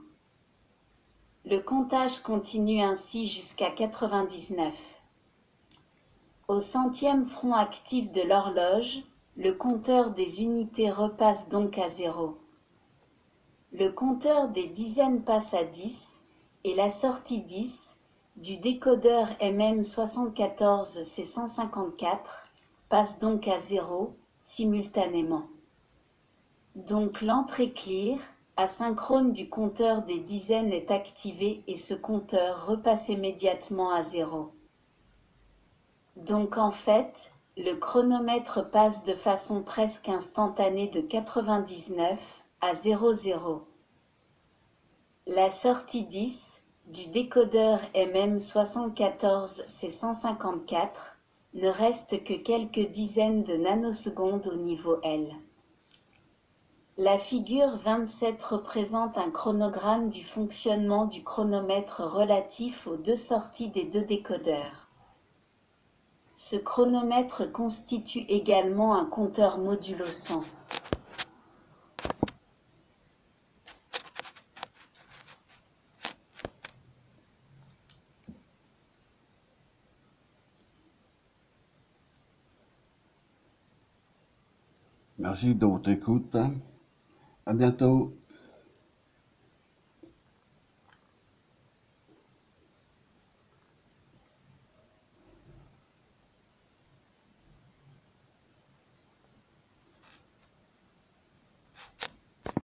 Le comptage continue ainsi jusqu'à quatre-vingt-dix-neuf. Au centième front actif de l'horloge, le compteur des unités repasse donc à zéro. Le compteur des dizaines passe à dix et la sortie dix du décodeur M M soixante-quatorze C cent cinquante-quatre passe donc à zéro simultanément. Donc l'entrée clear, asynchrone du compteur des dizaines est activée et ce compteur repasse immédiatement à zéro. Donc en fait, le chronomètre passe de façon presque instantanée de quatre-vingt-dix-neuf à zéro zéro. La sortie dix du décodeur M M soixante-quatorze C cent cinquante-quatre ne reste que quelques dizaines de nanosecondes au niveau L. La figure vingt-sept représente un chronogramme du fonctionnement du chronomètre relatif aux deux sorties des deux décodeurs. Ce chronomètre constitue également un compteur modulo cent. Merci de votre écoute. À bientôt.